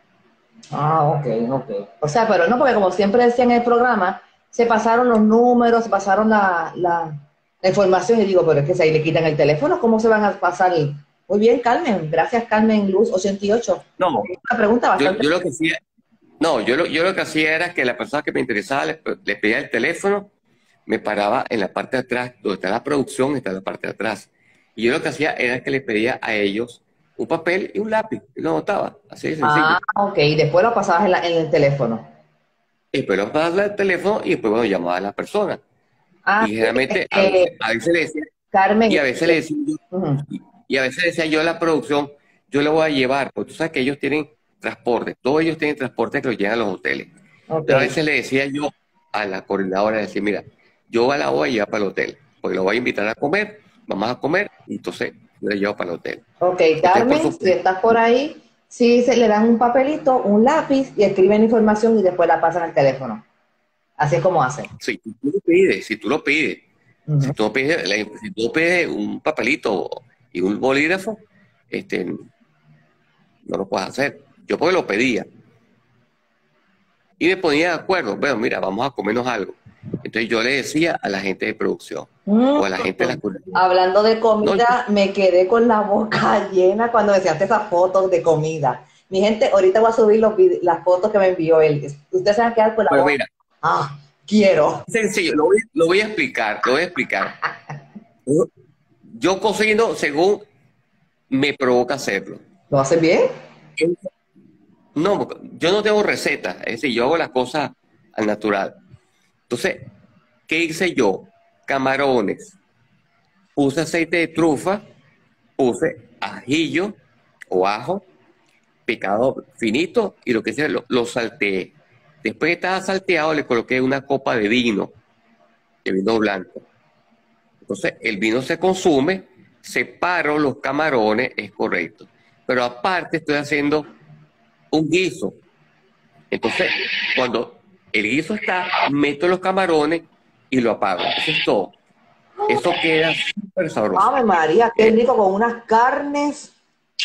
Ah, ok, ok. O sea, pero no, porque como siempre decía en el programa, se pasaron los números, se pasaron la, la, la información y digo, pero es que si ahí le quitan el teléfono, ¿cómo se van a pasar? Muy bien, Carmen. Gracias, Carmen Luz ochenta y ocho. No, Una pregunta yo, bastante. yo lo que hacía, no, yo lo, yo lo que hacía era que la persona que me interesaba le, le pedía el teléfono, me paraba en la parte de atrás, donde está la producción, está la parte de atrás. Y yo lo que hacía era que le pedía a ellos un papel y un lápiz, y lo anotaba, así de sencillo. Ah, ok. Después lo pasabas en, la- en el teléfono. Y después lo pasaba el teléfono y después, bueno, llamaba a la persona. Ah, Y generalmente, a eh, veces, a veces le decía, y Carmen. a veces le decía yo, Ujú. y, y a veces decía yo a la producción, yo le voy a llevar, porque tú sabes que ellos tienen transporte, todos ellos tienen transporte que los llevan a los hoteles. Ok. Entonces a veces le decía yo a la coordinadora, decir, mira, yo la voy a llevar para el hotel, porque lo voy a invitar a comer, vamos a comer, y entonces yo la llevo para el hotel. Ok, Entonces, por Carmen, si supuesto, estás por ahí, sí se le dan un papelito, un lápiz y escriben información y después la pasan al teléfono. Así es como hacen. si tú lo pides, si tú lo pides, si Ujú. tú pides, la- si tú pides un papelito y un bolígrafo, este, no lo puedes hacer. Yo porque lo pedía. Y me ponía de acuerdo, bueno, mira, vamos a comernos algo. Entonces yo le decía a la gente de producción Mm, o a la gente de la culinaria. hablando de No, comida, me quedé con la boca llena cuando decías esas fotos de comida. Mi gente, ahorita voy a subir los vide- las fotos que me envió él. Ustedes se van a quedar con la pero boca. mira, Ah, quiero. sencillo, lo voy, lo voy a explicar, lo voy a explicar. Yo, yo cocino según me provoca hacerlo. ¿Lo hacen bien? No, yo no tengo receta, es decir, yo hago las cosas al natural. Entonces, ¿qué hice yo? Camarones, puse aceite de trufa, puse ajillo o ajo, picado finito, y lo que sea, lo, lo salteé. Después que estaba salteado, le coloqué una copa de vino, de vino blanco. Entonces, el vino se consume, separo los camarones, es correcto. Pero aparte estoy haciendo un guiso. Entonces, cuando el guiso está, meto los camarones y lo apago. Eso es todo. Eso queda súper sabroso. Ave María, qué Eh, rico con unas carnes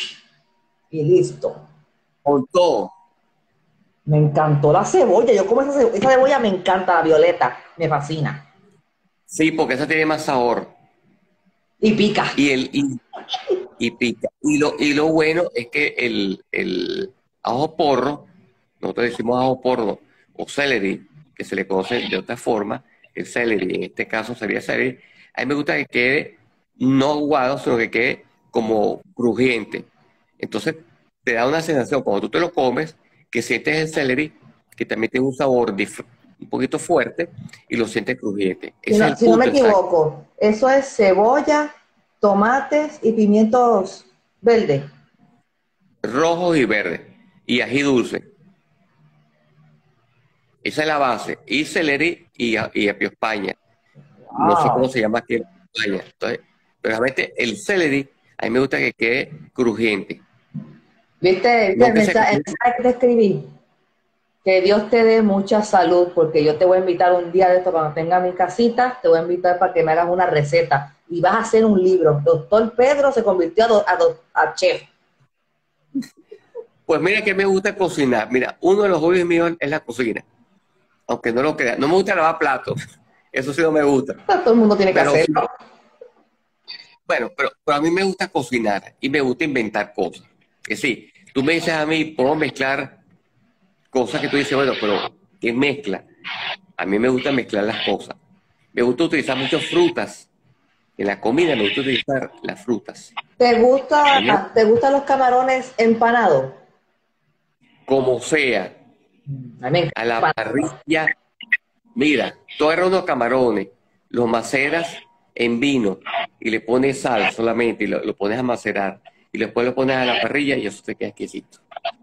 y listo. con todo. Me encantó la cebolla. Yo como esa, ce- esa cebolla me encanta, la violeta. Me fascina. Sí, porque eso tiene más sabor. Y pica. Y, el, y, y pica. Y lo, y lo bueno es que el, el ajo porro, nosotros decimos ajo porro o celery, que se le conoce de otra forma, el celery, en este caso sería celery, a mí me gusta que quede no aguado, sino que quede como crujiente. Entonces te da una sensación, cuando tú te lo comes, que sientes el celery, que también tiene un sabor dif- un poquito fuerte y lo sientes crujiente. Si Ese es no, el si no me punto exacto. equivoco, eso es cebolla, tomates y pimientos verdes. Rojos y verdes. Y ají dulce. Esa es la base. Y celery y, a- y apio España. No sé cómo Wow. se llama aquí en España. Entonces, pero realmente el celery, a mí me gusta que quede crujiente. ¿Viste, viste No el que sea mensaje, el crujiente. mensaje que te escribí? Que Dios te dé mucha salud, porque yo te voy a invitar un día de esto cuando tenga mi casita, te voy a invitar para que me hagas una receta y vas a hacer un libro. Doctor Pedro se convirtió a, do- a, do- a chef. Pues mira que me gusta cocinar. Mira, uno de los hobbies míos es la cocina. Aunque no lo creas. No me gusta lavar platos. Eso sí no me gusta. Todo el mundo tiene que Pero sí, hacerlo. bueno, pero, pero a mí me gusta cocinar y me gusta inventar cosas. Es decir, tú me dices a mí, puedo mezclar cosas que tú dices, bueno, pero ¿qué mezcla? A mí me gusta mezclar las cosas. Me gusta utilizar muchas frutas. En la comida me gusta utilizar las frutas. ¿Te Poner gusta, te gustan los camarones empanados? como sea, A mí me a encanta la empanado. parrilla. Mira, tú agarras unos camarones, los maceras en vino y le pones sal solamente y lo, lo pones a macerar. Y después lo pones a la parrilla y eso te queda exquisito.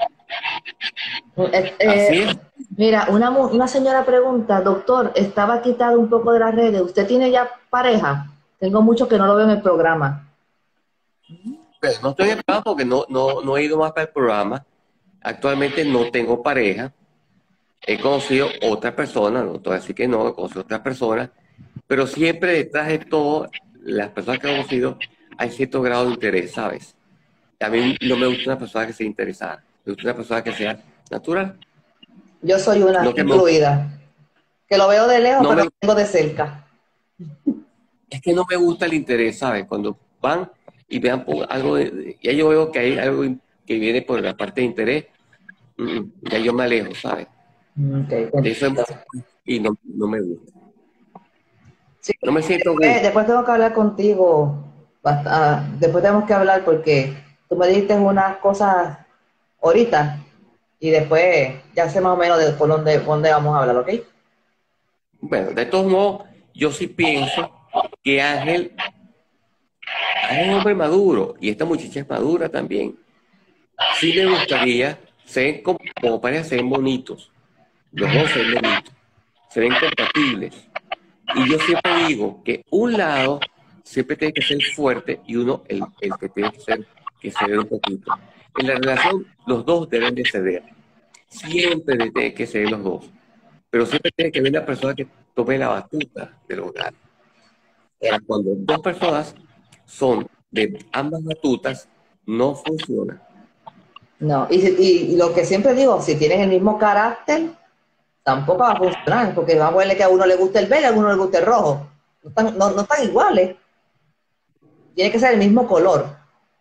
Eh, eh, Así es. mira, una, mu- una señora pregunta, doctor, estaba quitado un poco de las redes. ¿Usted tiene ya pareja? Tengo mucho que no lo veo en el programa. Pero no estoy enfadado porque no, no, no he ido más para el programa. Actualmente no tengo pareja. He conocido otras personas, no te voy a decir que no, he conocido otras personas, pero siempre detrás de todo, las personas que he conocido, hay cierto grado de interés, ¿sabes? A mí no me gusta una persona que sea interesada, me gusta una persona que sea natural. Yo soy una No que me, incluida, que lo veo de lejos, no pero me, lo tengo de cerca. es que no me gusta el interés, ¿sabes? Cuando van y vean por algo, de, de- ya yo veo que hay algo que viene por la parte de interés, mm, mm, ya yo me alejo, ¿sabes? Ok, De eso es entiendo. mucho y no, no me gusta. Sí, No me siento a después, gusto. después tengo que hablar contigo. bast- ah, después tenemos que hablar porque tú me dijiste unas cosas ahorita y después ya sé más o menos de por dónde, por dónde vamos a hablar, ¿ok? Bueno, de todos modos, yo sí pienso que Ángel, Ángel es un hombre maduro y esta muchacha es madura también. Sí me gustaría, se ven como, como pareja, se ven bonitos. Los dos se ven bonitos, se ven compatibles. Y yo siempre digo que un lado siempre tiene que ser fuerte y uno el, el que tiene que ser que ceder un poquito. En la relación, los dos deben de ceder. Siempre tienen que ceder los dos. Pero siempre tiene que haber una persona que tome la batuta del hogar. Ahora, cuando dos personas son de ambas batutas, no funciona. No, y, y, y lo que siempre digo, si tienen el mismo carácter, tampoco va a funcionar, porque vamos a verle que a uno le gusta el verde, a uno le gusta el rojo. No están, no, no están iguales. Tiene que ser el mismo color.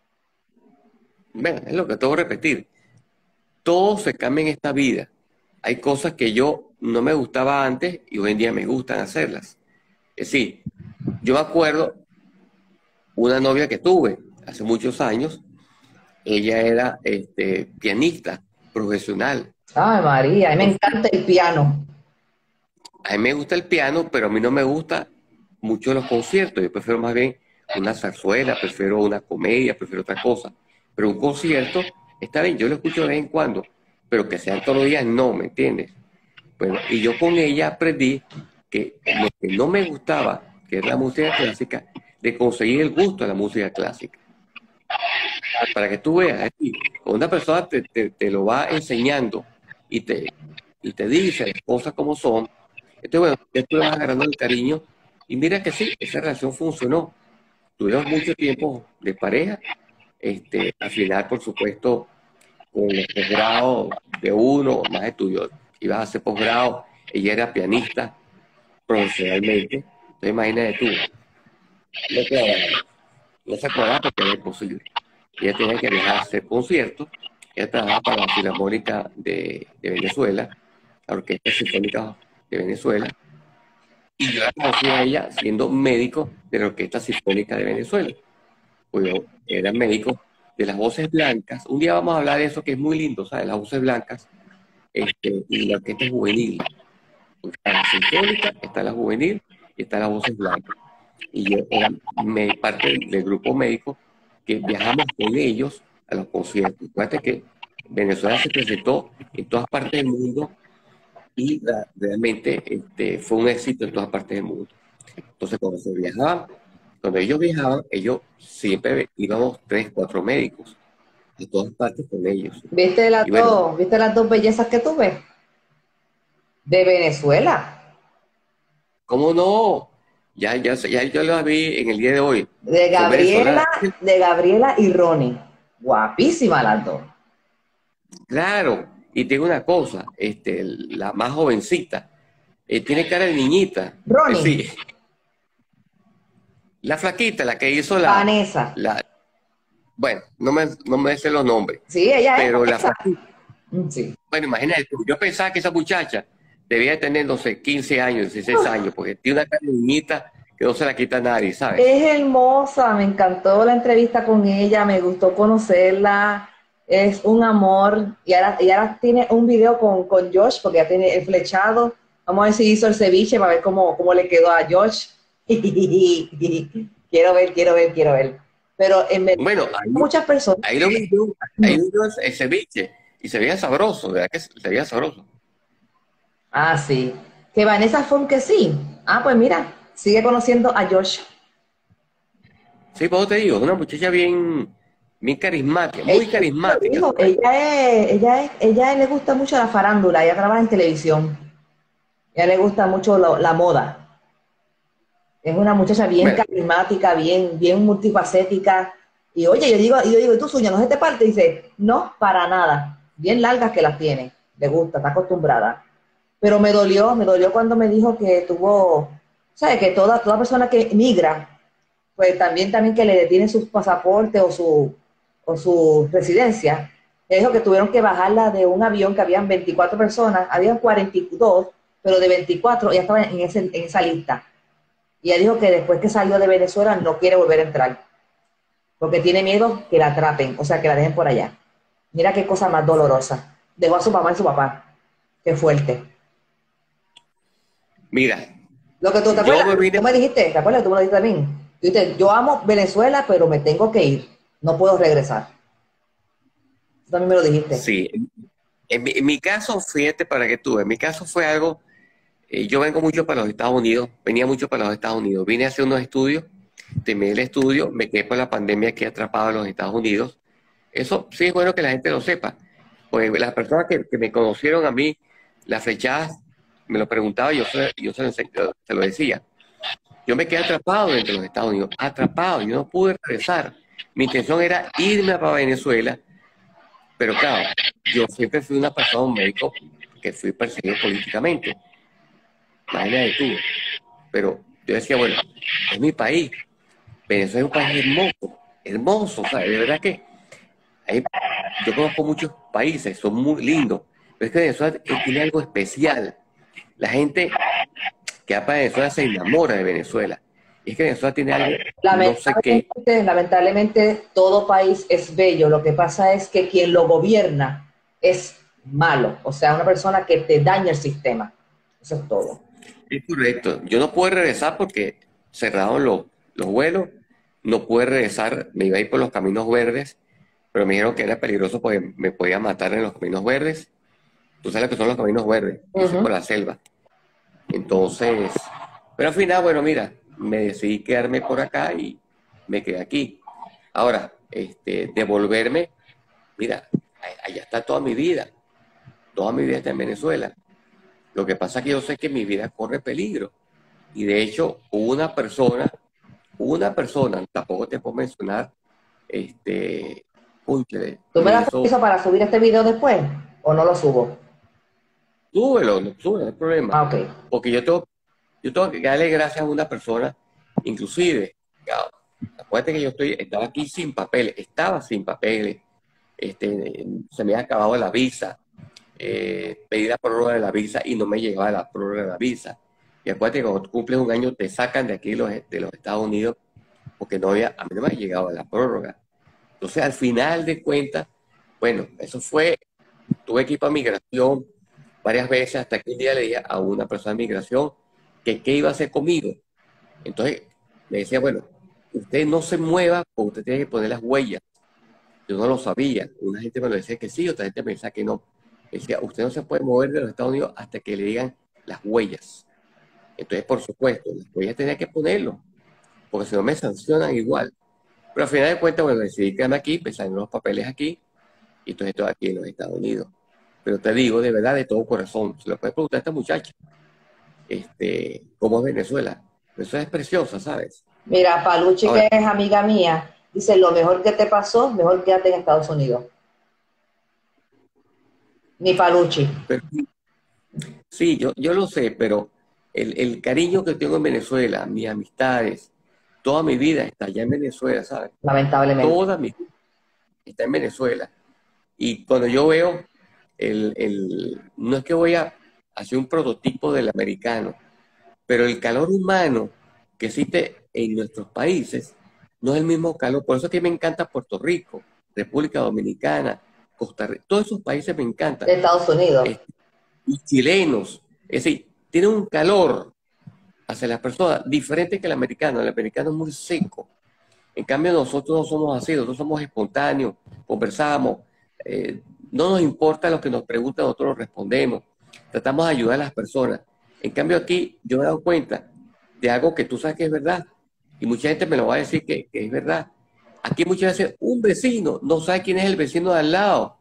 Bueno, es lo que tengo que repetir. Todo se cambia en esta vida. Hay cosas que yo no me gustaba antes y hoy en día me gustan hacerlas. Es decir, yo me acuerdo una novia que tuve hace muchos años, ella era este, pianista profesional. Ay, María, a mí me Entonces, encanta el piano. a mí me gusta el piano, pero a mí no me gusta mucho los conciertos. Yo prefiero más bien una zarzuela, prefiero una comedia, prefiero otra cosa. Pero un concierto está bien, yo lo escucho de vez en cuando, pero que sean todos los días, no, ¿me entiendes? Bueno, y yo con ella aprendí que lo que no me gustaba, que es la música clásica, de conseguir el gusto de la música clásica. Para que tú veas, aquí, cuando una persona te, te, te lo va enseñando y te, y te dice las cosas como son, entonces, bueno, ya tú le vas agarrando el cariño y mira que sí, esa relación funcionó. Tuvimos mucho tiempo de pareja, este, al final, por supuesto, con el posgrado de uno o más estudios, ibas a hacer posgrado, ella era pianista profesionalmente, entonces imagínate tú, no te no se acordaba porque era imposible. Ella tenía que viajar a hacer conciertos, ella trabajaba para la Filarmónica de, de Venezuela, la Orquesta Sinfónica de Venezuela, y yo la conocí a ella siendo médico de la Orquesta Sinfónica de Venezuela. Pues yo era médico de las voces blancas. Un día vamos a hablar de eso que es muy lindo, ¿sabes? Las voces blancas este, y la orquesta juvenil. Está la sinfónica, está la juvenil y está las voces blancas. Y yo era me, parte del, del grupo médico que viajamos con ellos a los conciertos. Fíjate que Venezuela se presentó en todas partes del mundo y la, realmente este, fue un éxito en todas partes del mundo. Entonces, cuando se viajaban, cuando ellos viajaban, ellos siempre íbamos tres, cuatro médicos a todas partes con ellos. ¿Viste las Y bueno, dos, viste las dos bellezas que tuve? De Venezuela. ¿cómo no? Ya, ya, ya yo las vi en el día de hoy. De Son Gabriela, venezolanas. de Gabriela y Ronnie. Guapísimas las dos. Claro, y tengo una cosa, este, la más jovencita, eh, tiene cara de niñita. Eh, Ronnie, sí, la flaquita, la que hizo la, Vanessa. la, bueno, no me, no me sé los nombres, Sí, ella es pero la Vanessa. flaquita, Mm, sí. bueno, imagínate tú, yo pensaba que esa muchacha debía tener, no sé, quince años, dieciséis años, porque tiene una cara de niñita que no se la quita a nadie, ¿sabes? Es hermosa, me encantó la entrevista con ella, me gustó conocerla, es un amor. Y ahora, y ahora tiene un video con, con Josh, porque ya tiene el flechado. Vamos a ver si hizo el ceviche para ver cómo, cómo le quedó a Josh. Quiero ver, quiero ver, quiero ver. Pero en verdad, Bueno, ahí, muchas personas. ahí lo vi yo, ahí vi yo el ceviche, y se veía sabroso, ¿verdad que se veía sabroso? Ah, sí. Que Vanessa Funk que sí. Ah, pues mira, sigue conociendo a Josh. Sí, pues te digo, una muchacha bien, bien carismática, muy Ella lo carismática, dijo, ¿sabes? ella es, ella es, ella le gusta mucho la farándula, ella trabaja en televisión, ella le gusta mucho lo- la moda. Es una muchacha bien Bueno, carismática, bien, bien multifacética. Y oye, yo digo, y yo digo, ¿y tus uñas no se te parte? Dice, no, para nada. Bien largas que las tiene. Le gusta, está acostumbrada. Pero me dolió, me dolió cuando me dijo que tuvo, ¿sabes? Que toda, toda persona que migra, pues también, también que le detienen sus pasaportes o su, o su residencia. Le dijo que tuvieron que bajarla de un avión que habían veinticuatro personas, habían cuarenta y dos, pero de veinticuatro ya estaban en, ese, en esa lista. Y ella dijo que después que salió de Venezuela no quiere volver a entrar, porque tiene miedo que la atrapen, o sea, que la dejen por allá. Mira qué cosa más dolorosa. Dejó a su mamá y su papá. Qué fuerte. mira, Lo que tú te yo acuerdas, me vine, tú me dijiste, ¿te acuerdas? Tú me lo dijiste también. Tú dijiste, yo amo Venezuela, pero me tengo que ir. No puedo regresar. Tú también me lo dijiste. sí, en mi, en mi caso, fíjate para que tú, en mi caso fue algo, eh, yo vengo mucho para los Estados Unidos, venía mucho para los Estados Unidos, vine a hacer unos estudios, terminé el estudio, me quedé por la pandemia aquí atrapado en los Estados Unidos. Eso sí es bueno que la gente lo sepa, pues las personas que, que me conocieron a mí, las flechadas, me lo preguntaba, yo se, yo se, lo ense- se lo decía. Yo me quedé atrapado dentro de los Estados Unidos, atrapado, yo no pude regresar. Mi intención era irme para Venezuela Pero claro, yo siempre fui una persona, un médico, que fui perseguido políticamente. Imagínate tú. Pero yo decía, bueno, es mi país. Venezuela es un país hermoso, hermoso, ¿sabes? De verdad que hay, yo conozco muchos países, son muy lindos, pero es que Venezuela tiene algo especial. La gente que va para Venezuela se enamora de Venezuela. Y es que Venezuela tiene algo, no sé qué. Lamentablemente, lamentablemente, todo país es bello. Lo que pasa es que quien lo gobierna es malo. O sea, una persona que te daña el sistema. Eso es todo. Es correcto. Yo no pude regresar porque cerraron los, los vuelos. No pude regresar, me iba a ir por los caminos verdes, pero me dijeron que era peligroso porque me podía matar en los caminos verdes. Tú sabes lo que son los caminos verdes, eso es por Uh-huh. la selva. Entonces, pero al final, bueno, mira, me decidí quedarme por acá y me quedé aquí. Ahora, este, devolverme, mira, allá está toda mi vida. Toda mi vida está en Venezuela. Lo que pasa es que yo sé que mi vida corre peligro. Y de hecho, hubo una persona, una persona, tampoco te puedo mencionar, este, cónchale, ¿Tú me me das hizo, permiso para subir este video después? ¿O no lo subo? súbelo, no, súbelo, no hay problema. Ah, ok. Porque yo tengo, yo tengo que darle gracias a una persona, inclusive, ya, acuérdate que yo estoy, estaba aquí sin papeles, estaba sin papeles, este, se me había acabado la visa, eh, pedí la prórroga de la visa y no me llegaba la prórroga de la visa. Y acuérdate que cuando tú cumples un año te sacan de aquí los, de los Estados Unidos porque no había, a mí no me había llegado la prórroga. Entonces, al final de cuentas, bueno, eso fue, tuve que ir para migración varias veces hasta que un día le dije a una persona de migración que qué iba a hacer conmigo. Entonces, me decía, bueno, usted no se mueva porque usted tiene que poner las huellas. Yo no lo sabía. Una gente me lo decía que sí, otra gente me decía que no. Decía, usted no se puede mover de los Estados Unidos hasta que le digan las huellas. Entonces, por supuesto, las huellas tenía que ponerlo, porque si no me sancionan igual. Pero al final de cuentas, bueno, decidí quedarme aquí, pensar en los papeles aquí, y entonces estoy aquí en los Estados Unidos. Pero te digo, de verdad, de todo corazón, se lo puedes preguntar a esta muchacha, este, ¿cómo es Venezuela? Venezuela es preciosa, ¿sabes? Mira, Paluchi, Ahora, que es amiga mía, dice, lo mejor que te pasó, mejor quédate en Estados Unidos. Mi Paluchi. pero, sí, yo, yo lo sé, pero el, el cariño que tengo en Venezuela, mis amistades, toda mi vida está allá en Venezuela, ¿sabes? Lamentablemente. Toda mi vida está en Venezuela. Y cuando yo veo el, el, no es que voy a hacer un prototipo del americano, pero el calor humano que existe en nuestros países no es el mismo calor. Por eso es que me encanta Puerto Rico, República Dominicana, Costa Rica, todos esos países me encantan. De Estados Unidos. Eh, y chilenos, es decir, tienen un calor hacia las personas diferente que el americano. El americano es muy seco. En cambio, nosotros no somos así, nosotros somos espontáneos, conversamos, eh, no nos importa lo que nos preguntan, nosotros lo respondemos, tratamos de ayudar a las personas. En cambio, aquí yo me he dado cuenta de algo que tú sabes que es verdad, y mucha gente me lo va a decir que, que es verdad. Aquí muchas veces un vecino no sabe quién es el vecino de al lado.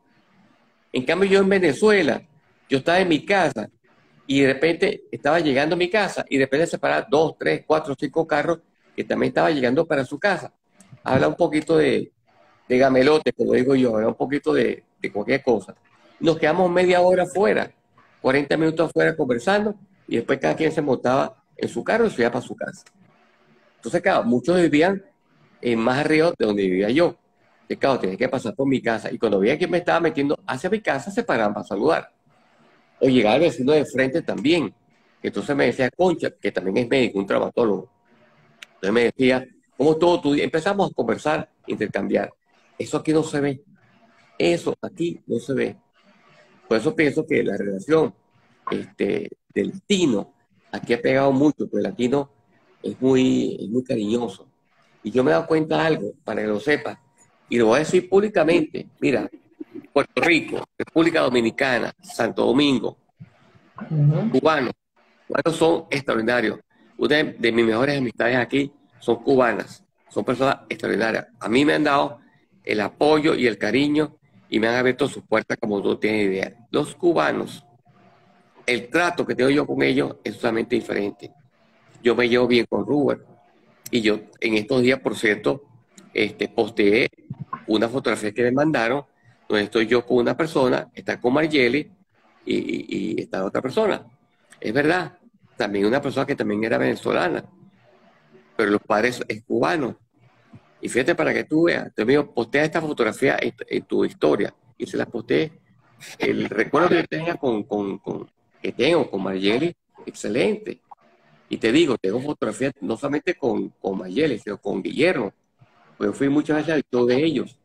En cambio, yo en Venezuela, yo estaba en mi casa y de repente estaba llegando a mi casa y de repente se paraban dos, tres, cuatro, cinco carros que también estaban llegando para su casa. Habla un poquito de, de gamelote, como digo yo, habla un poquito de, de cualquier cosa. Nos quedamos media hora afuera, cuarenta minutos afuera conversando y después cada quien se montaba en su carro y se iba para su casa. Entonces, claro, muchos vivían en más arriba de donde vivía yo. Y claro, tenía que pasar por mi casa y cuando veía que me estaba metiendo hacia mi casa, se paraban para saludar. O llegaba el vecino de frente también, que entonces me decía, Concha, que también es médico, un traumatólogo. Entonces me decía, ¿cómo todo tu día? Empezamos a conversar, intercambiar. Eso aquí no se ve. Eso aquí no se ve. Por eso pienso que la relación este, del latino aquí ha pegado mucho, porque el latino es muy, es muy cariñoso. Y yo me he dado cuenta de algo, para que lo sepas, y lo voy a decir públicamente. Mira, Puerto Rico, República Dominicana, Santo Domingo, Uh-huh. cubanos, cubanos son extraordinarios. Una de, de mis mejores amistades aquí son cubanas, son personas extraordinarias. A mí me han dado el apoyo y el cariño y me han abierto sus puertas como tú tienes idea. Los cubanos, el trato que tengo yo con ellos es totalmente diferente. Yo me llevo bien con Rubén y yo en estos días, por cierto, este, posteé una fotografía que me mandaron donde estoy yo con una persona, está con Margeli y, y, y está otra persona. Es verdad, también una persona que también era venezolana, pero los padres es cubano. Y fíjate para que tú veas, te digo, postea esta fotografía en, en tu historia y se la posteé. El recuerdo que yo tenga con, con, con que tengo con Margeli, excelente. Y te digo, tengo fotografías no solamente con, con Mayeli, sino con Guillermo. Pues yo fui muchas veces al show de ellos.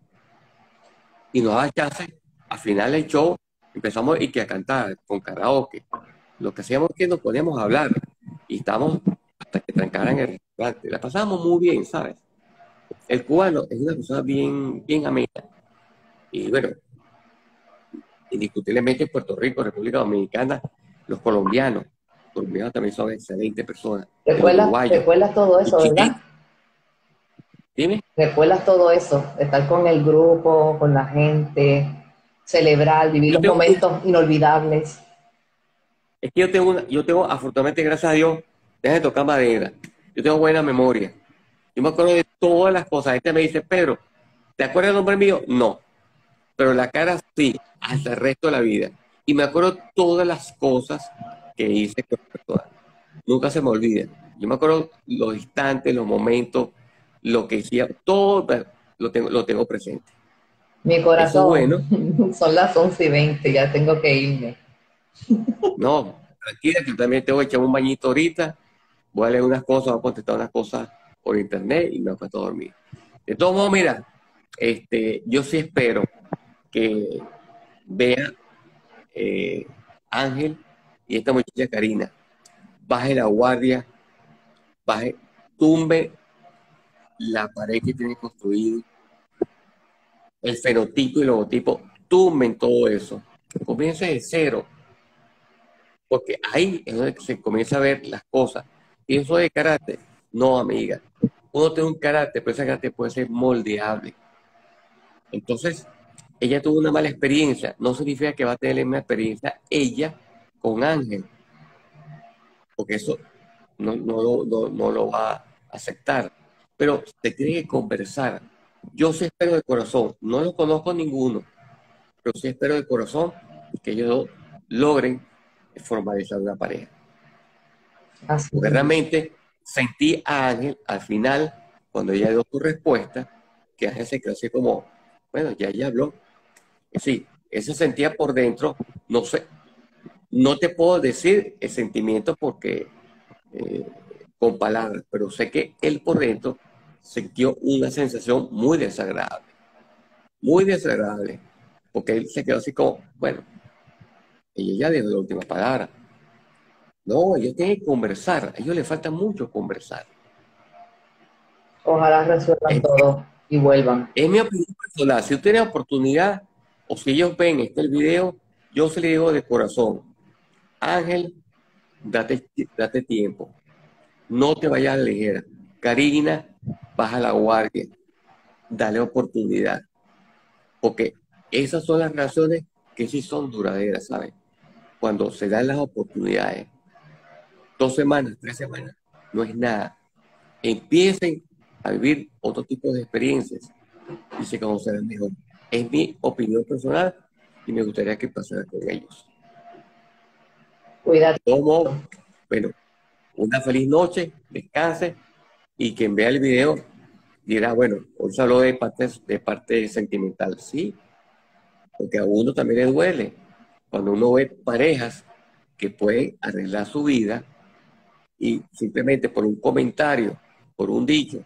Y nos daba chance, al final del show, empezamos y que a cantar con karaoke. Lo que hacíamos es que nos poníamos a hablar. Y estábamos hasta que trancaran el restaurante. La pasábamos muy bien, ¿sabes? El cubano es una persona bien, bien amena. Y bueno, indiscutiblemente en Puerto Rico, República Dominicana, los colombianos. Los colombianos también son excelentes personas. Los ¿Recuerdas, uruguayos. recuerdas todo Y eso, chiquitos. verdad? Dime. ¿Recuerdas todo eso? Estar con el grupo, con la gente, celebrar, vivir Yo los tengo, momentos inolvidables. es que yo tengo, una, yo tengo, afortunadamente, gracias a Dios, deja de tocar madera. Yo tengo buena memoria. Yo me acuerdo de todas las cosas. Este me dice, Pedro, ¿te acuerdas el nombre mío? No. Pero la cara sí, hasta el resto de la vida. Y me acuerdo todas las cosas que hice con la persona. Nunca se me olvida. Yo me acuerdo los instantes, los momentos, lo que hacía, todo lo tengo, lo tengo presente. Mi Eso es corazón, bueno. son las once y veinte, ya tengo que irme. No, tranquila, que también tengo que echar un bañito ahorita. Voy a leer unas cosas, voy a contestar unas cosas por internet y me acuesto a dormir. De todos modos, mira, este, yo sí espero que vea eh, Ángel y esta muchacha Karina, baje la guardia, baje, tumbe la pared que tiene construido, el fenotipo y logotipo, tumben todo eso. Comience de cero, porque ahí es donde se comienza a ver las cosas. Y eso de carácter, no, amiga. Uno tiene un carácter, pero ese carácter puede ser moldeable. Entonces, ella tuvo una mala experiencia. No significa que va a tener la misma experiencia ella con Ángel, porque eso no, no, lo- no, no lo va a aceptar. Pero se tiene que conversar. Yo sí espero de corazón, no lo conozco ninguno, pero sí espero de corazón que ellos logren formalizar una pareja. Así Porque es. realmente sentí a Ángel al final, cuando ella dio su respuesta, que Ángel se quedó así como, bueno, ya ella habló. Sí, eso sentía por dentro, no sé, no te puedo decir el sentimiento porque eh, con palabras, pero sé que él por dentro sintió una sensación muy desagradable, muy desagradable, porque él se quedó así como, bueno, ella ya dijo la última palabra. No, ellos tienen que conversar, a ellos les falta mucho conversar. Ojalá resuelvan Es, todo y vuelvan. es mi opinión personal. Si usted tiene oportunidad o si ellos ven este el video, yo se le digo de corazón, Ángel, date, date tiempo, no te vayas a la ligera. Karina, baja la guardia, dale oportunidad, porque esas son las relaciones que sí son duraderas, ¿sabes? Cuando se dan las oportunidades, dos semanas, tres semanas, no es nada. Empiecen a vivir otro tipo de experiencias y se conocerán mejor. Es mi opinión personal y me gustaría que pasara con ellos. Cuídate. De todo modo, bueno, una feliz noche, descanse y quien vea el video dirá, bueno, hoy se habló de parte, de parte sentimental, sí, porque a uno también le duele cuando uno ve parejas que pueden arreglar su vida y simplemente por un comentario, por un dicho,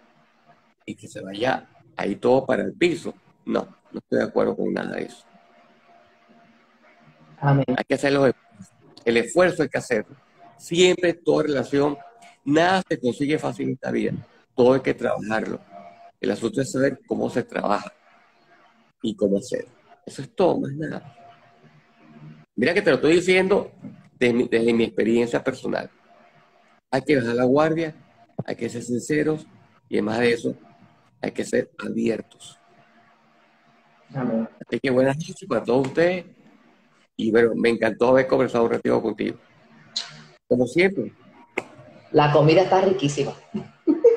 y que se vaya ahí todo para el piso. No, no estoy de acuerdo con nada de eso. Amén. Hay que hacerlo, el esfuerzo hay que hacerlo. Siempre toda relación, nada se consigue fácil en esta vida, todo hay que trabajarlo. El asunto es saber cómo se trabaja y cómo hacer. Eso es todo, más nada. Mira que te lo estoy diciendo desde mi, desde mi experiencia personal. Hay que bajar la guardia, hay que ser sinceros y además de eso, hay que ser abiertos. Amén. Así que buenas noches para todos ustedes y bueno, me encantó haber conversado un ratito contigo. Como siempre. La comida está riquísima.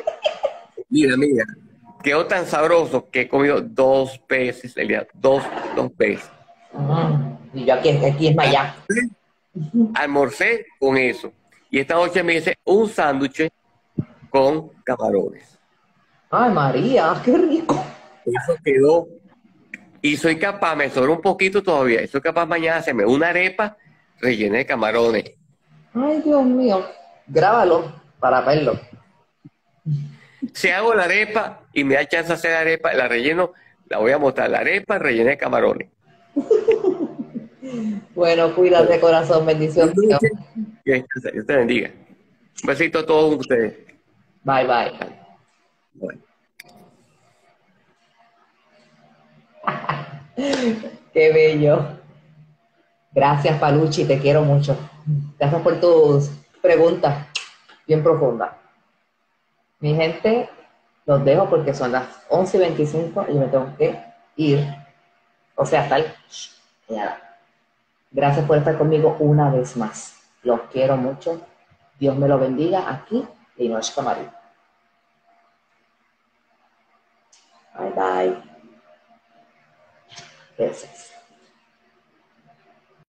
Mira, mira, quedó tan sabroso que he comido dos peces el día, dos, los peces. Mm, y yo aquí, aquí es Maya. Almorcé con eso. Y esta noche me hice un sándwich con camarones. Ay, María, qué rico. Eso quedó. Y soy capaz, me sobra un poquito todavía. Y soy capaz mañana de hacerme una arepa rellena de camarones. Ay, Dios mío. Grábalo para verlo. Si hago la arepa y me da chance de hacer la arepa, la relleno, la voy a mostrar. La arepa rellena de camarones. Bueno, cuídate, corazón. Bendición. Buenas noches. Que Dios te bendiga. Un besito a todos ustedes. Bye, bye. Bueno. Qué bello. Gracias, Paluchi. Te quiero mucho. Gracias por tus preguntas bien profundas. Mi gente, los dejo porque son las once y veinticinco y me tengo que ir. O sea, hasta el... Gracias por estar conmigo una vez más. Los quiero mucho. Dios me lo bendiga aquí en Noche María. Bye bye. Besos.